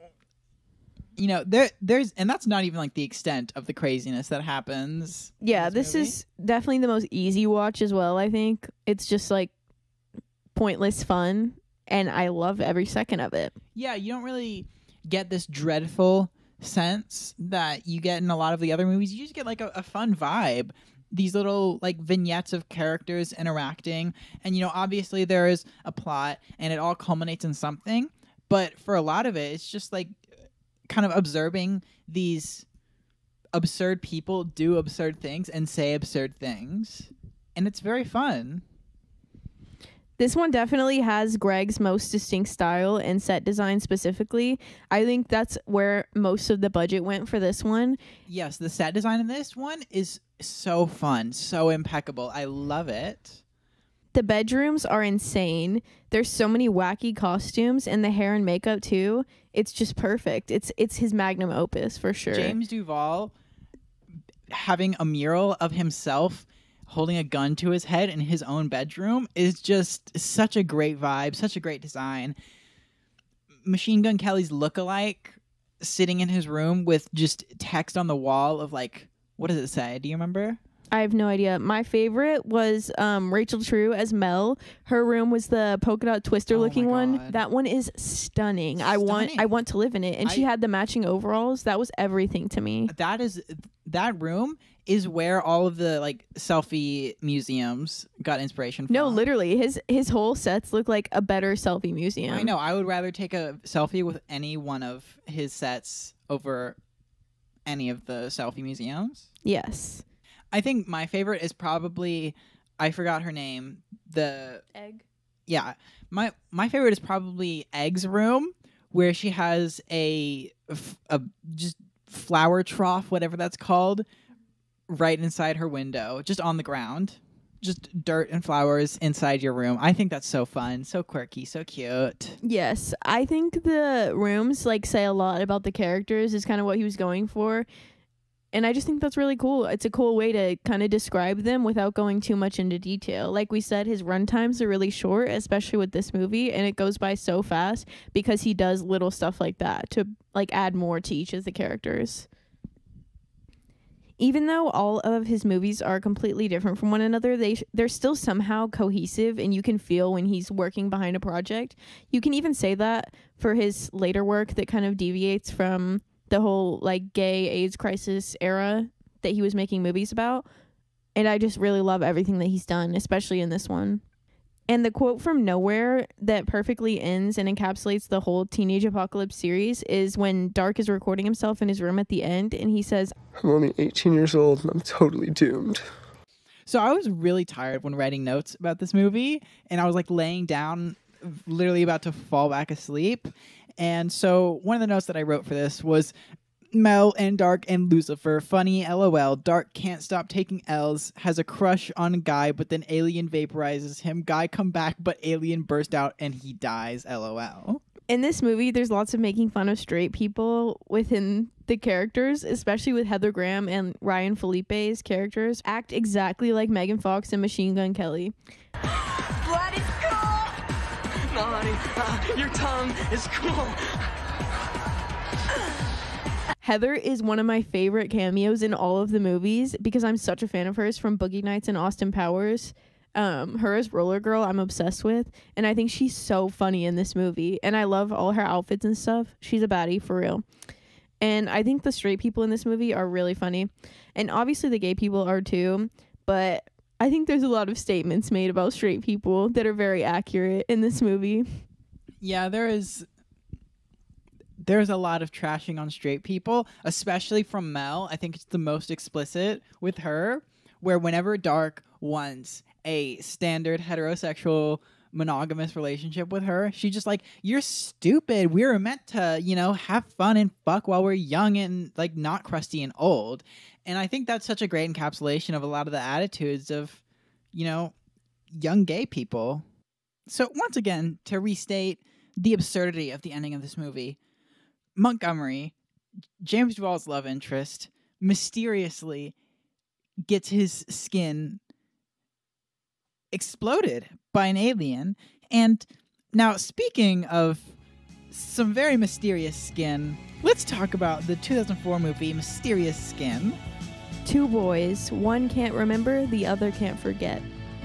there's and that's not even like the extent of the craziness that happens. Yeah, this is definitely the most easy watch as well, I think. It's just like pointless fun, and I love every second of it. Yeah, you don't really get this dreadful sense that you get in a lot of the other movies. You just get like a fun vibe. These little like vignettes of characters interacting, and obviously there is a plot and it all culminates in something, but for a lot of it, it's just like kind of observing these absurd people do absurd things and say absurd things, and it's very fun. This one definitely has Greg's most distinct style and set design specifically. I think that's where most of the budget went for this one. Yes, the set design in this one is so fun, so impeccable. I love it. The bedrooms are insane. There's so many wacky costumes, and the hair and makeup too. It's just perfect. It's his magnum opus for sure. James Duvall having a mural of himself holding a gun to his head in his own bedroom is just such a great vibe, such a great design. Machine Gun Kelly's lookalike sitting in his room with just text on the wall of like, what does it say? Do you remember? I have no idea. My favorite was Rachel True as Mel. Her room was the polka dot twister looking my one. God. That one is stunning. I want to live in it. And she had the matching overalls. That was everything to me. That room is where all of the like selfie museums got inspiration from. No, literally, his whole sets look like a better selfie museum. I know. I would rather take a selfie with any one of his sets over any of the selfie museums. Yes. I think my favorite is probably, I forgot her name. The Egg. Yeah, my favorite is probably Egg's room, where she has a just flower trough, whatever that's called, right inside her window, just on the ground. Just dirt and flowers inside your room. I think that's so fun, so quirky, so cute. Yes, I think the rooms like say a lot about the characters. Is kind of what he was going for. And I just think that's really cool. It's a cool way to kind of describe them without going too much into detail. Like we said, his run times are really short, especially with this movie, and it goes by so fast because he does little stuff like that to like add more to each of the characters. Even though all of his movies are completely different from one another, they're still somehow cohesive, and you can feel when he's working behind a project. You can even say that for his later work that kind of deviates from the whole like gay AIDS crisis era that he was making movies about. And I just really love everything that he's done, especially in this one. And the quote from Nowhere that perfectly ends and encapsulates the whole Teenage Apocalypse series is when Dark is recording himself in his room at the end, and he says, "I'm only 18 years old and I'm totally doomed." So I was really tired when writing notes about this movie, and I was like laying down, literally about to fall back asleep. And so one of the notes that I wrote for this was Mel and Dark and Lucifer, funny, LOL. Dark can't stop taking L's, has a crush on Guy, but then Alien vaporizes him. Guy come back, but Alien burst out and he dies, LOL. In this movie, there's lots of making fun of straight people within the characters, especially with Heather Graham and Ryan Felipe's characters act exactly like Megan Fox and Machine Gun Kelly. Blood is cool! No, honey, your tongue is cool. Heather is one of my favorite cameos in all of the movies because I'm such a fan of hers from Boogie Nights and Austin Powers. Her as Roller Girl, I'm obsessed with, and I think she's so funny in this movie, and I love all her outfits and stuff. She's a baddie for real. And I think the straight people in this movie are really funny, and obviously the gay people are too, but I think there's a lot of statements made about straight people that are very accurate in this movie. Yeah, there's a lot of trashing on straight people, especially from Mel. I think it's the most explicit with her, where whenever Dark wants a standard heterosexual monogamous relationship with her, she just like, you're stupid. We were meant to, have fun and fuck while we're young and like not crusty and old. And I think that's such a great encapsulation of a lot of the attitudes of, young gay people. So once again, to restate the absurdity of the ending of this movie, Montgomery, James Duvall's love interest, mysteriously gets his skin exploded by an alien. And now, speaking of some very mysterious skin, let's talk about the 2004 movie Mysterious Skin. Two boys, one can't remember, the other can't forget.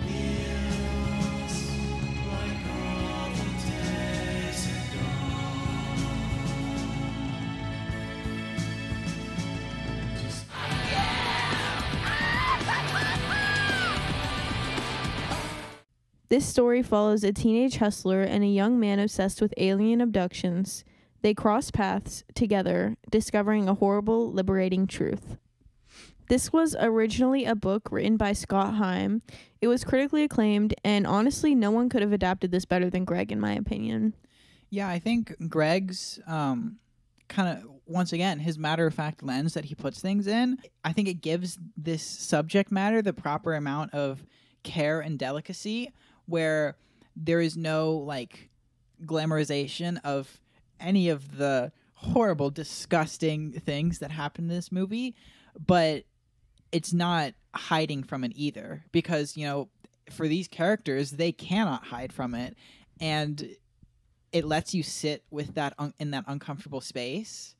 This story follows a teenage hustler and a young man obsessed with alien abductions. They cross paths together, discovering a horrible, liberating truth. This was originally a book written by Scott Heim. It was critically acclaimed, and honestly, no one could have adapted this better than Greg, in my opinion. Yeah, I think Greg's kind of, once again, his matter-of-fact lens that he puts things in, I think it gives this subject matter the proper amount of care and delicacy, where there is no like glamorization of any of the horrible, disgusting things that happen in this movie, but it's not hiding from it either, because, you know, for these characters, they cannot hide from it, and it lets you sit with that in that uncomfortable space,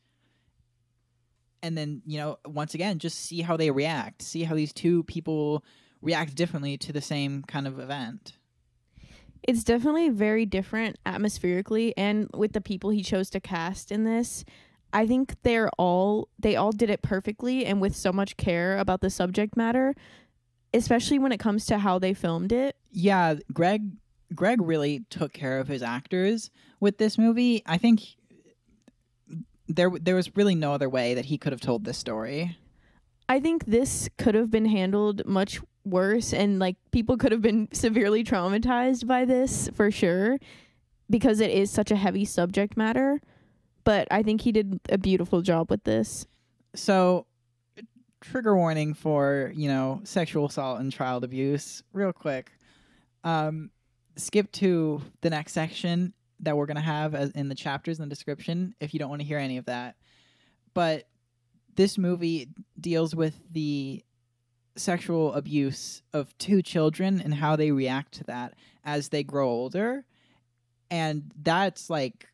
and then, you know, once again, just see how they react, see how these two people react differently to the same kind of event. It's definitely very different atmospherically, and with the people he chose to cast in this, I think they all did it perfectly and with so much care about the subject matter, especially when it comes to how they filmed it. Yeah, Greg really took care of his actors with this movie. I think there was really no other way that he could have told this story. I think this could have been handled much worse, and like people could have been severely traumatized by this for sure, because it is such a heavy subject matter. But I think he did a beautiful job with this. So, trigger warning for, you know, sexual assault and child abuse, real quick. Skip to the next section that we're going to have in the chapters in the description if you don't want to hear any of that. But this movie deals with the sexual abuse of two children and how they react to that as they grow older. And that's like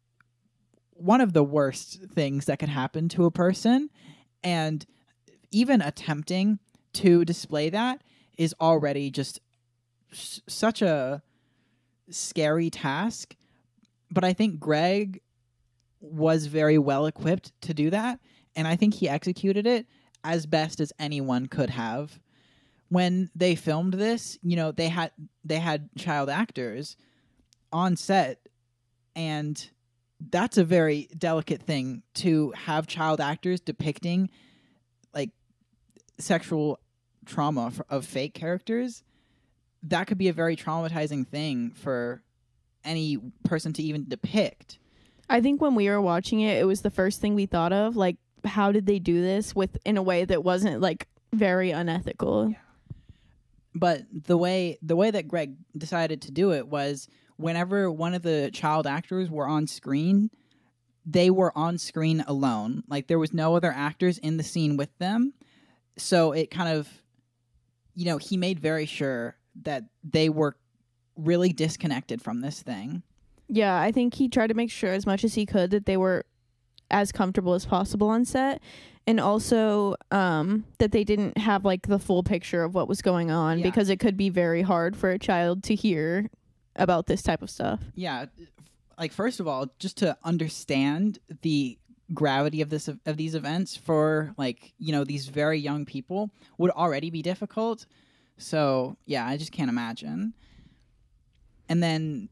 one of the worst things that could happen to a person. And even attempting to display that is already just such a scary task. But I think Greg was very well equipped to do that, and I think he executed it as best as anyone could have. When they filmed this, you know, they had child actors on set, and that's a very delicate thing to have child actors depicting like sexual trauma of fake characters. That could be a very traumatizing thing for any person to even depict. I think when we were watching it, it was the first thing we thought of, like, how did they do this in a way that wasn't like very unethical? Yeah. But the way that Greg decided to do it was whenever one of the child actors were on screen, they were on screen alone. Like, there was no other actors in the scene with them. So it kind of, you know, he made very sure that they were really disconnected from this thing. Yeah, I think he tried to make sure as much as he could that they were as comfortable as possible on set, and also that they didn't have like the full picture of what was going on, because it could be very hard for a child to hear about this type of stuff. Yeah, like, first of all, just to understand the gravity of these events for, like, you know, these very young people would already be difficult. So yeah, I just can't imagine. And then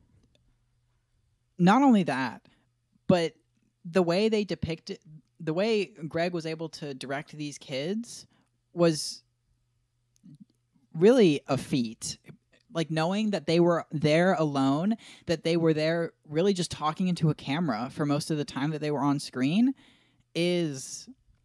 not only that, but the way they depicted, the way Greg was able to direct these kids was really a feat. Like, knowing that they were there alone, that they were there really just talking into a camera for most of the time that they were on screen is...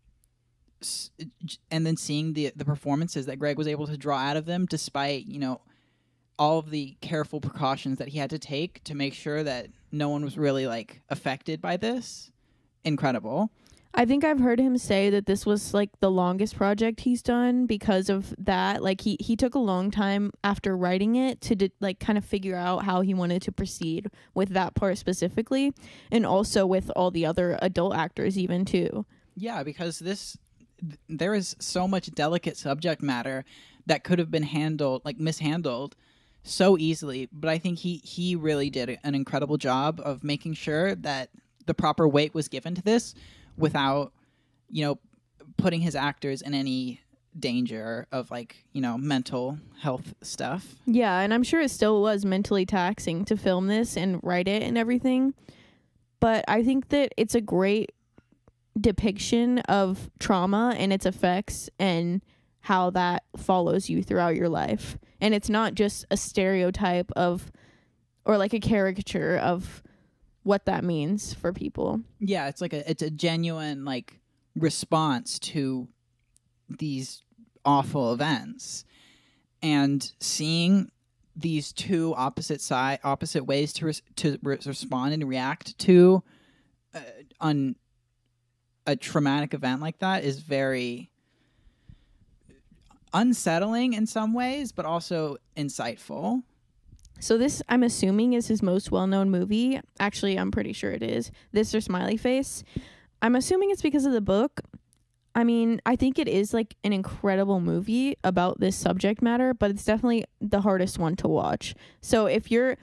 And then seeing the performances that Greg was able to draw out of them, despite, you know, all of the careful precautions that he had to take to make sure that no one was really, like, affected by this. Incredible. I think I've heard him say that this was like the longest project he's done because of that. Like, he took a long time after writing it to like kind of figure out how he wanted to proceed with that part specifically, and also with all the other adult actors even too. Yeah, because there is so much delicate subject matter that could have been mishandled so easily, but I think he really did an incredible job of making sure that the proper weight was given to this without, you know, putting his actors in any danger of, like, you know, mental health stuff. Yeah, and I'm sure it still was mentally taxing to film this and write it and everything, but I think that it's a great depiction of trauma and its effects and how that follows you throughout your life. And it's not just a stereotype of, or like a caricature of what that means for people. Yeah, it's a genuine, like, response to these awful events, and seeing these two opposite ways to respond and react to on a traumatic event like that is very, unsettling in some ways, but also insightful. So this, I'm assuming, is his most well-known movie. Actually, I'm pretty sure it is. This or Smiley Face. I'm assuming it's because of the book. I mean, I think it is like an incredible movie about this subject matter, but it's definitely the hardest one to watch. So if you've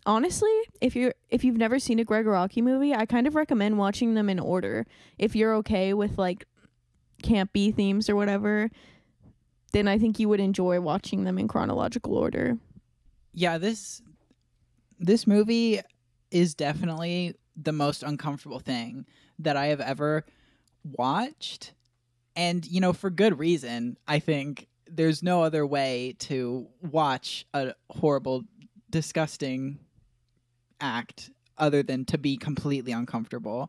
never seen a Greg Araki movie, I kind of recommend watching them in order. If you're okay with like campy themes or whatever, then I think you would enjoy watching them in chronological order. Yeah, this movie is definitely the most uncomfortable thing that I have ever watched. And, you know, for good reason. I think there's no other way to watch a horrible, disgusting act other than to be completely uncomfortable.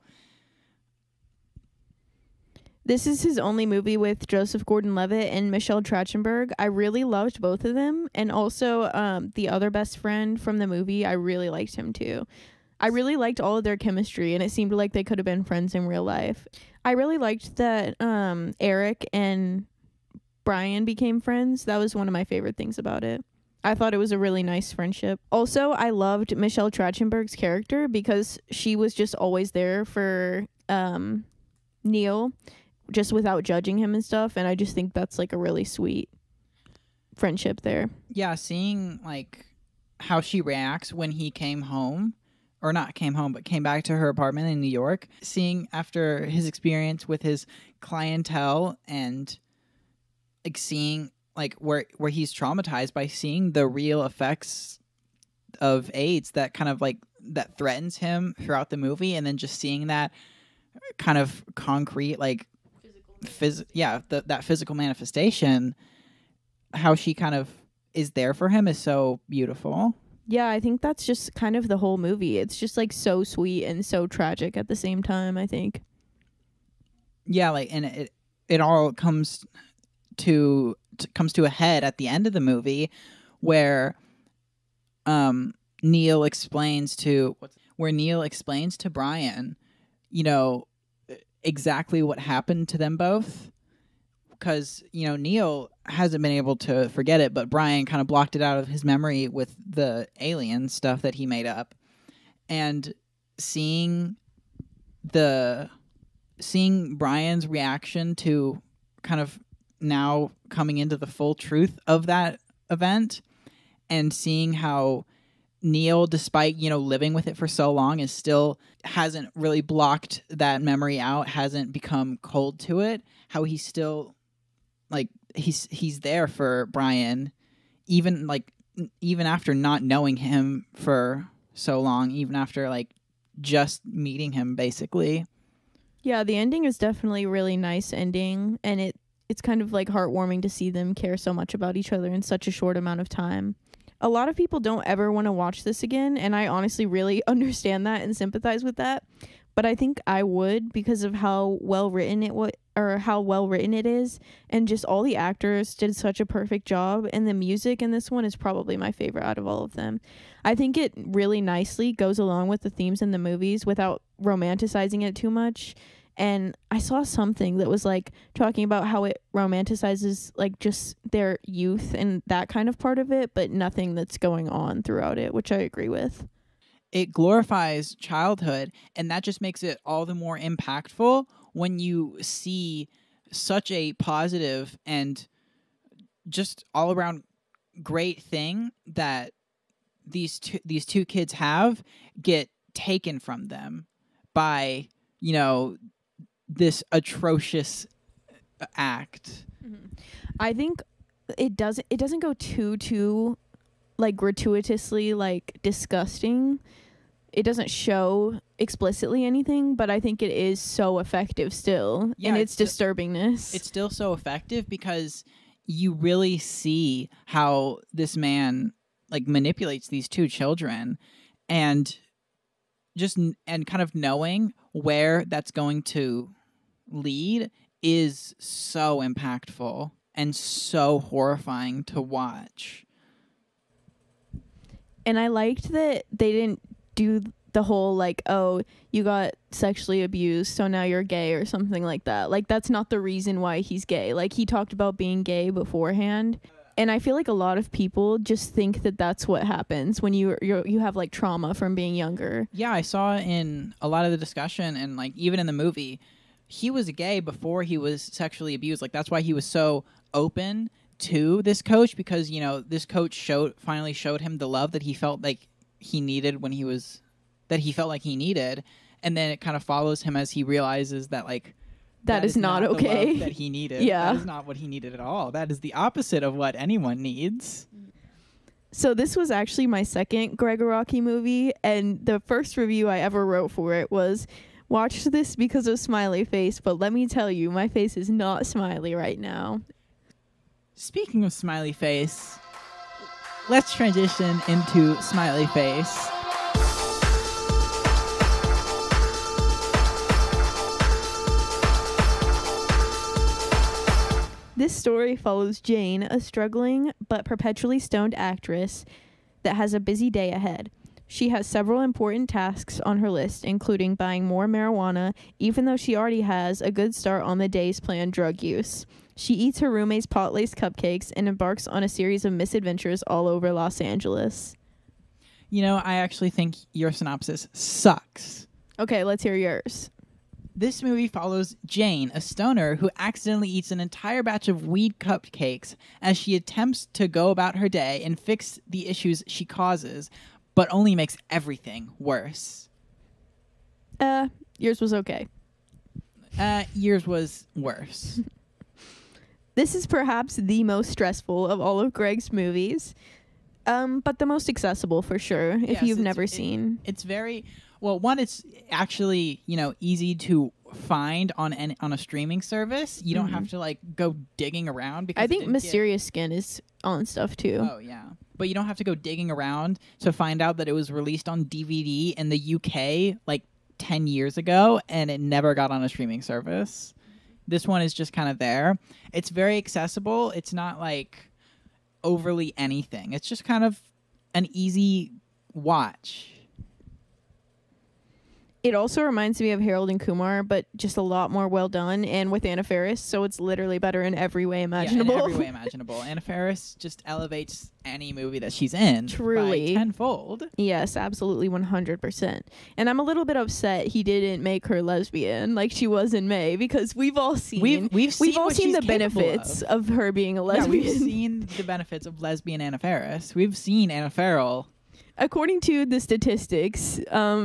This is his only movie with Joseph Gordon-Levitt and Michelle Trachtenberg. I really loved both of them. And also the other best friend from the movie, I really liked him too. I really liked all of their chemistry, and it seemed like they could have been friends in real life. I really liked that Eric and Brian became friends. That was one of my favorite things about it. I thought it was a really nice friendship. Also, I loved Michelle Trachtenberg's character because she was just always there for Neil, just without judging him and stuff. And I just think that's like a really sweet friendship there. Yeah, seeing like how she reacts when he came home. Or not came home, but came back to her apartment in New York, seeing after his experience with his clientele and like seeing like where he's traumatized by seeing the real effects of AIDS that kind of like that threatens him throughout the movie, and then just seeing that kind of concrete like that physical manifestation, how she kind of is there for him is so beautiful. Yeah, I think that's just kind of the whole movie. It's just like so sweet and so tragic at the same time, I think. Yeah, like, and it all comes to a head at the end of the movie where Neil explains to Brian, you know, exactly what happened to them both. Because, you know, Neil hasn't been able to forget it, but Brian kind of blocked it out of his memory with the alien stuff that he made up. And seeing Brian's reaction to kind of now coming into the full truth of that event, and seeing how Neil, despite, you know, living with it for so long, is still hasn't really blocked that memory out, hasn't become cold to it, how he's still like he's there for Brian, even after not knowing him for so long, even after like just meeting him basically. Yeah, the ending is definitely a really nice ending, and it's kind of like heartwarming to see them care so much about each other in such a short amount of time. A lot of people don't ever want to watch this again, and I honestly really understand that and sympathize with that. But I think I would, because of how well written it is, and just all the actors did such a perfect job, and the music in this one is probably my favorite out of all of them. I think it really nicely goes along with the themes in the movies without romanticizing it too much. And I saw something that was like talking about how it romanticizes like just their youth and that kind of part of it, but nothing that's going on throughout it, which I agree with. It glorifies childhood, and that just makes it all the more impactful when you see such a positive and just all around great thing that these two kids have get taken from them by, you know, this atrocious act. Mm-hmm. I think it doesn't go too like gratuitously like disgusting. It doesn't show explicitly anything, but I think it is so effective still in its disturbingness. It's still so effective because you really see how this man like manipulates these two children, and kind of knowing where that's going to lead is so impactful and so horrifying to watch. And I liked that they didn't do the whole like, oh, you got sexually abused, so now you're gay or something like that. Like, that's not the reason why he's gay. Like, he talked about being gay beforehand. And I feel like a lot of people just think that that's what happens when you have like trauma from being younger. Yeah, I saw in a lot of the discussion and like even in the movie, he was gay before he was sexually abused. Like, that's why he was so open to this coach, because, you know, this coach finally showed him the love that he felt like he needed that he felt like he needed. And then it kind of follows him as he realizes that like that is not the okay. love that he needed. Yeah. That is not what he needed at all. That is the opposite of what anyone needs. So this was actually my second Greg Araki movie, and the first review I ever wrote for it was, watch this because of Smiley Face, but let me tell you, my face is not smiley right now. Speaking of Smiley Face, let's transition into Smiley Face. This story follows Jane, a struggling but perpetually stoned actress that has a busy day ahead. She has several important tasks on her list, including buying more marijuana, even though she already has a good start on the day's planned drug use. She eats her roommate's pot-laced cupcakes and embarks on a series of misadventures all over Los Angeles. You know, I actually think your synopsis sucks. Okay, let's hear yours. This movie follows Jane, a stoner who accidentally eats an entire batch of weed cupcakes as she attempts to go about her day and fix the issues she causes, but only makes everything worse. Yours was okay. Yours was worse. This is perhaps the most stressful of all of Greg's movies, but the most accessible for sure, if Yes, you've never seen. It's very... Well, one, it's actually, you know, easy to find on a streaming service. You don't have to like go digging around, because I think Mysterious Skin is on stuff too. Oh yeah, but you don't have to go digging around to find out that it was released on DVD in the UK like 10 years ago and it never got on a streaming service. This one is just kind of there. It's very accessible. It's not like overly anything. It's just kind of an easy watch. It also reminds me of Harold and Kumar, but just a lot more well done, and with Anna Faris, so it's literally better in every way imaginable. Yeah, in every way imaginable. Anna Faris just elevates any movie that she's in. Truly. By tenfold. Yes, absolutely 100%. And I'm a little bit upset he didn't make her lesbian like she was in May, because we've all seen we've all what seen she's the benefits of her being a Yeah, lesbian. we've seen the benefits of lesbian Anna Faris. We've seen Anna Farrell. According to the statistics,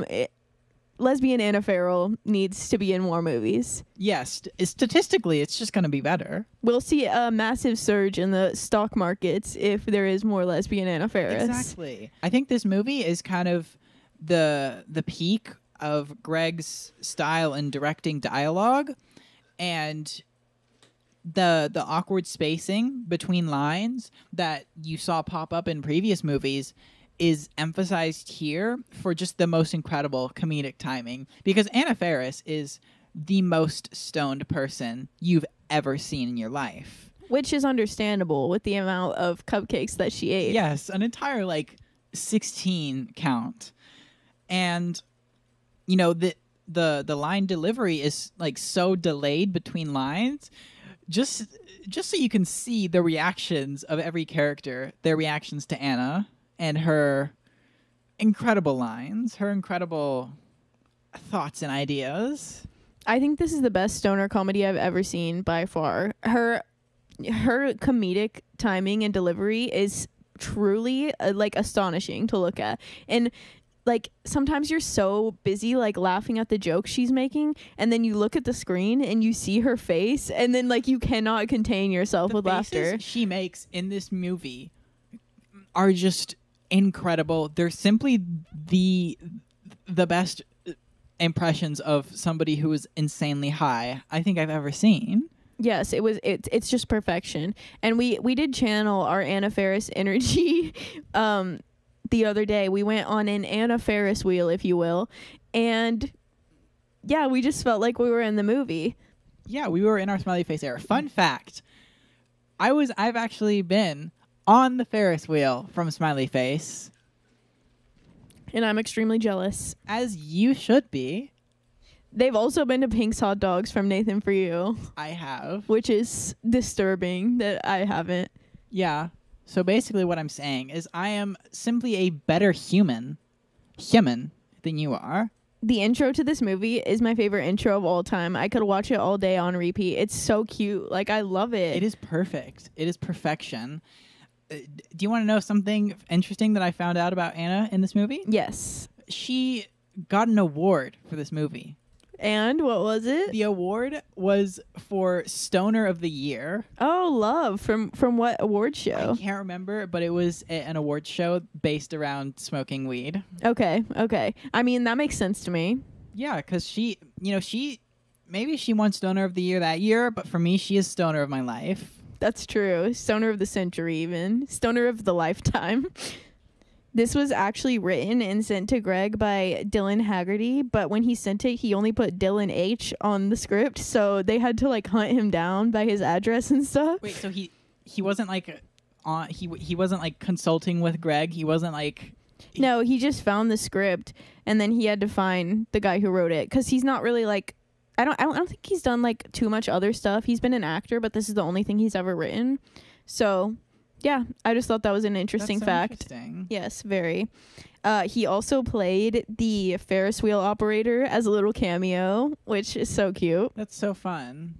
lesbian Anna Faris needs to be in more movies. Yes, statistically, it's just going to be better. We'll see a massive surge in the stock markets if there is more lesbian Anna Faris. Exactly. I think this movie is kind of the peak of Greg's style in directing dialogue, and the awkward spacing between lines that you saw pop up in previous movies is emphasized here for just the most incredible comedic timing, because Anna Faris is the most stoned person you've ever seen in your life. Which is understandable with the amount of cupcakes that she ate. Yes, an entire 16 count. And you know, the line delivery is so delayed between lines, just so you can see the reactions of every character, their reactions to Anna and her incredible lines, her incredible thoughts and ideas. I think this is the best stoner comedy I've ever seen by far. Her comedic timing and delivery is truly astonishing to look at. And sometimes you're so busy laughing at the jokes she's making, and then you look at the screen and you see her face, and then you cannot contain yourself with laughter. She makes in this movie are just incredible. They're simply the best impressions of somebody who is insanely high I think I've ever seen. Yes, it's just perfection. And we did channel our Anna Faris energy the other day. We went on an Anna Faris wheel, if you will, and yeah, we just felt like we were in the movie. Yeah, we were in our Smiley Face era. Fun fact, I've actually been on the Ferris wheel from Smiley Face. And I'm extremely jealous. As you should be. They've also been to Pink's Hot Dogs from Nathan For You, I have. which is disturbing that I haven't. Yeah. So basically what I'm saying is I am simply a better human than you are. The intro to this movie is my favorite intro of all time. I could watch it all day on repeat. It's so cute. Like, I love it. It is perfect. It is perfection. Do you want to know something interesting that I found out about Anna in this movie? Yes. She got an award for this movie. And what was it? The award was for Stoner of the Year. Oh, love. From what award I show? can't remember, but it was an award show based around smoking weed. Okay. I mean, that makes sense to me. Yeah, because maybe she won Stoner of the Year that year, but for me, she is Stoner of my life. That's true. Stoner of the century, even. Stoner of the lifetime. This was actually written and sent to Greg by Dylan Haggerty, but when he sent it, he only put Dylan H on the script, so they had to like hunt him down by his address and stuff. Wait, so he wasn't like he wasn't like consulting with Greg. He wasn't like No, he just found the script, and then he had to find the guy who wrote it, because he's not really like I don't think he's done like too much other stuff. He's been an actor, but this is the only thing he's ever written. So yeah, I just thought that was an interesting that's so fact. interesting. Yes, very. He also played the Ferris wheel operator as a little cameo, which is so cute. That's so fun.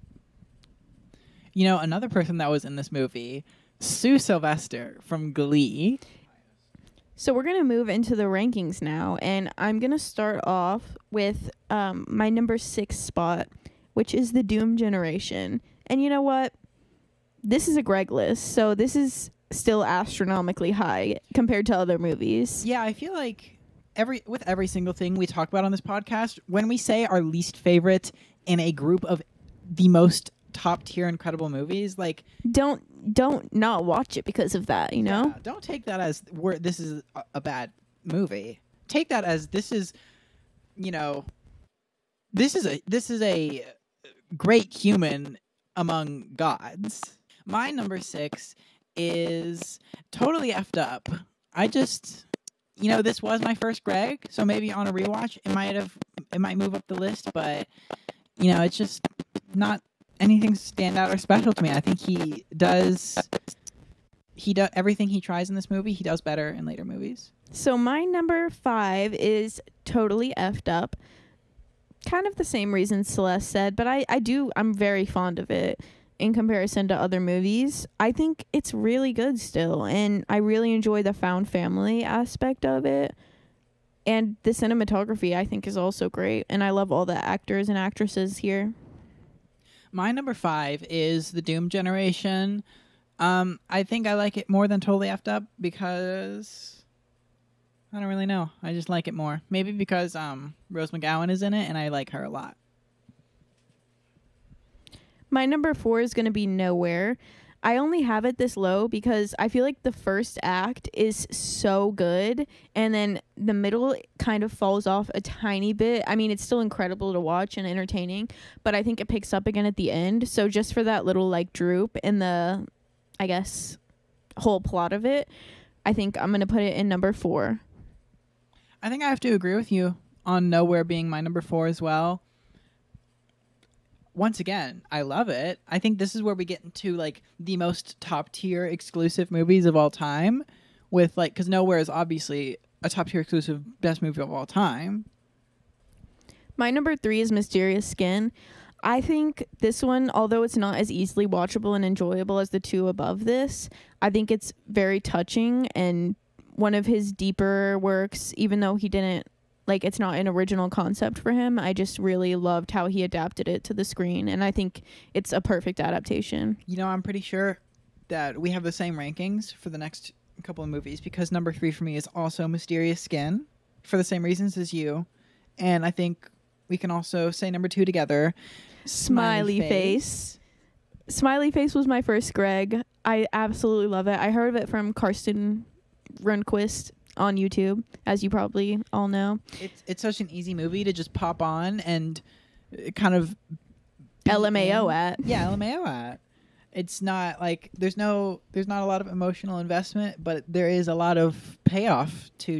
You know, another person that was in this movie, Sue Sylvester from Glee. So we're going to move into the rankings now, and I'm going to start off with my number 6 spot, which is the Doom Generation. And you know what? This is a Greg list, so this is still astronomically high compared to other movies. Yeah, I feel like with every single thing we talk about on this podcast, when we say our least favorite in a group of the most top tier incredible movies, like Don't not watch it because of that, you know? yeah, don't take that as this is a bad movie. Take that as this is, you know, this is a great human among gods. My number 6 is totally effed up. I just, you know, this was my first Greg, so maybe on a rewatch it might move up the list, but you know, it's just not anything stand out or special to me. I think he does everything he tries in this movie, he does better in later movies. So my number 5 is totally effed up. Kind of the same reasons Celeste said, but I'm very fond of it in comparison to other movies. I think it's really good still, and I really enjoy the found family aspect of it. And the cinematography, I think, is also great, and I love all the actors and actresses here. My number 5 is The Doom Generation. I think I like it more than Totally Effed Up because I don't really know. I just like it more. Maybe because Rose McGowan is in it and I like her a lot. My number 4 is going to be Nowhere. I only have it this low because I feel like the first act is so good, and then the middle kind of falls off a tiny bit. I mean, it's still incredible to watch and entertaining, but I think it picks up again at the end. So just for that little like droop in the, I guess, whole plot of it, I think I'm going to put it in number 4. I think I have to agree with you on Nowhere being my number 4 as well. Once again, I love it. I think this is where we get into like the most top tier exclusive movies of all time, with like, because Nowhere is obviously a top tier exclusive best movie of all time. My number 3 is Mysterious Skin. I think this one, although it's not as easily watchable and enjoyable as the two above this, I think it's very touching and one of his deeper works, even though he didn't, like, it's not an original concept for him. I just really loved how he adapted it to the screen, and I think it's a perfect adaptation. You know, I'm pretty sure that we have the same rankings for the next couple of movies, because number 3 for me is also Mysterious Skin for the same reasons as you. And I think we can also say number 2 together. Smiley Face. Smiley Face was my first Greg. I absolutely love it. I heard of it from Karsten Rundquist on YouTube, as you probably all know. It's such an easy movie to just pop on and kind of LMAO at. Yeah, LMAO at. It's not like there's not a lot of emotional investment, but there is a lot of payoff to just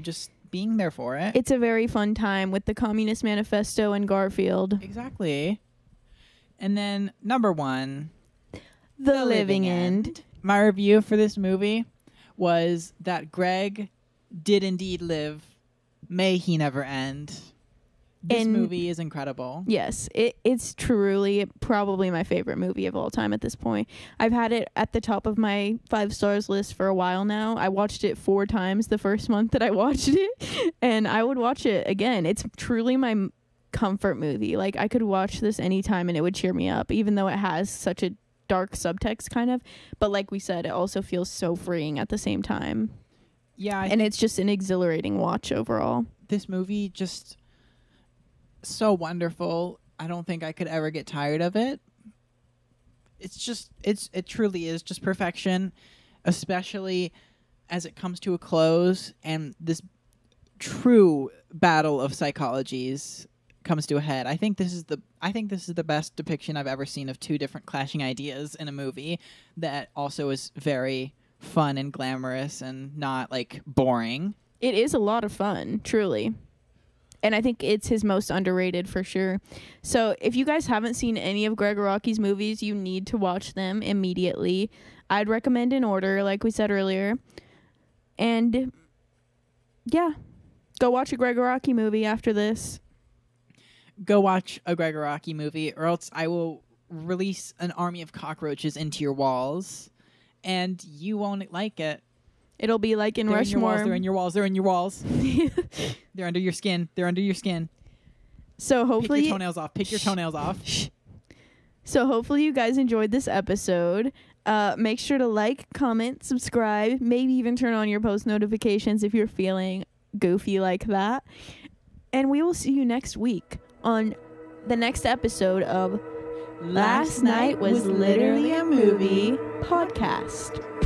being there for it. It's a very fun time with the Communist Manifesto and Garfield. Exactly. And then number 1, The Living End. My review for this movie was that Greg did indeed live. May he never end. This And- movie is incredible. Yes, it's truly probably my favorite movie of all time at this point. I've had it at the top of my 5 stars list for a while now. I watched it 4 times the first month that I watched it, and I would watch it again. It's truly my comfort movie. Like, I could watch this anytime and it would cheer me up, even though it has such a dark subtext kind of. But like we said, it also feels so freeing at the same time. Yeah, And it's just an exhilarating watch overall. this movie just so wonderful. I don't think I could ever get tired of it. It truly is just perfection, especially as it comes to a close and this true battle of psychologies comes to a head. I think this is the best depiction I've ever seen of 2 different clashing ideas in a movie that also is very fun and glamorous and not like boring. It is a lot of fun, truly. And I think it's his most underrated for sure. So if you guys haven't seen any of Greg Araki's movies, you need to watch them immediately. I'd recommend in order, like we said earlier. And yeah, go watch a Greg Araki movie after this. Go watch a Greg Araki movie, or else I will release an army of cockroaches into your walls, and you won't like it. It'll be like in They're in your walls. Rushmore. They're in your walls. They're in your walls. They're under your skin. They're under your skin. So Pick hopefully, your toenails off. Pick your toenails off. So hopefully you guys enjoyed this episode. Make sure to like, comment, subscribe, maybe even turn on your post notifications if you're feeling goofy like that. And we will see you next week on the next episode of Last Night Was Literally a Movie podcast.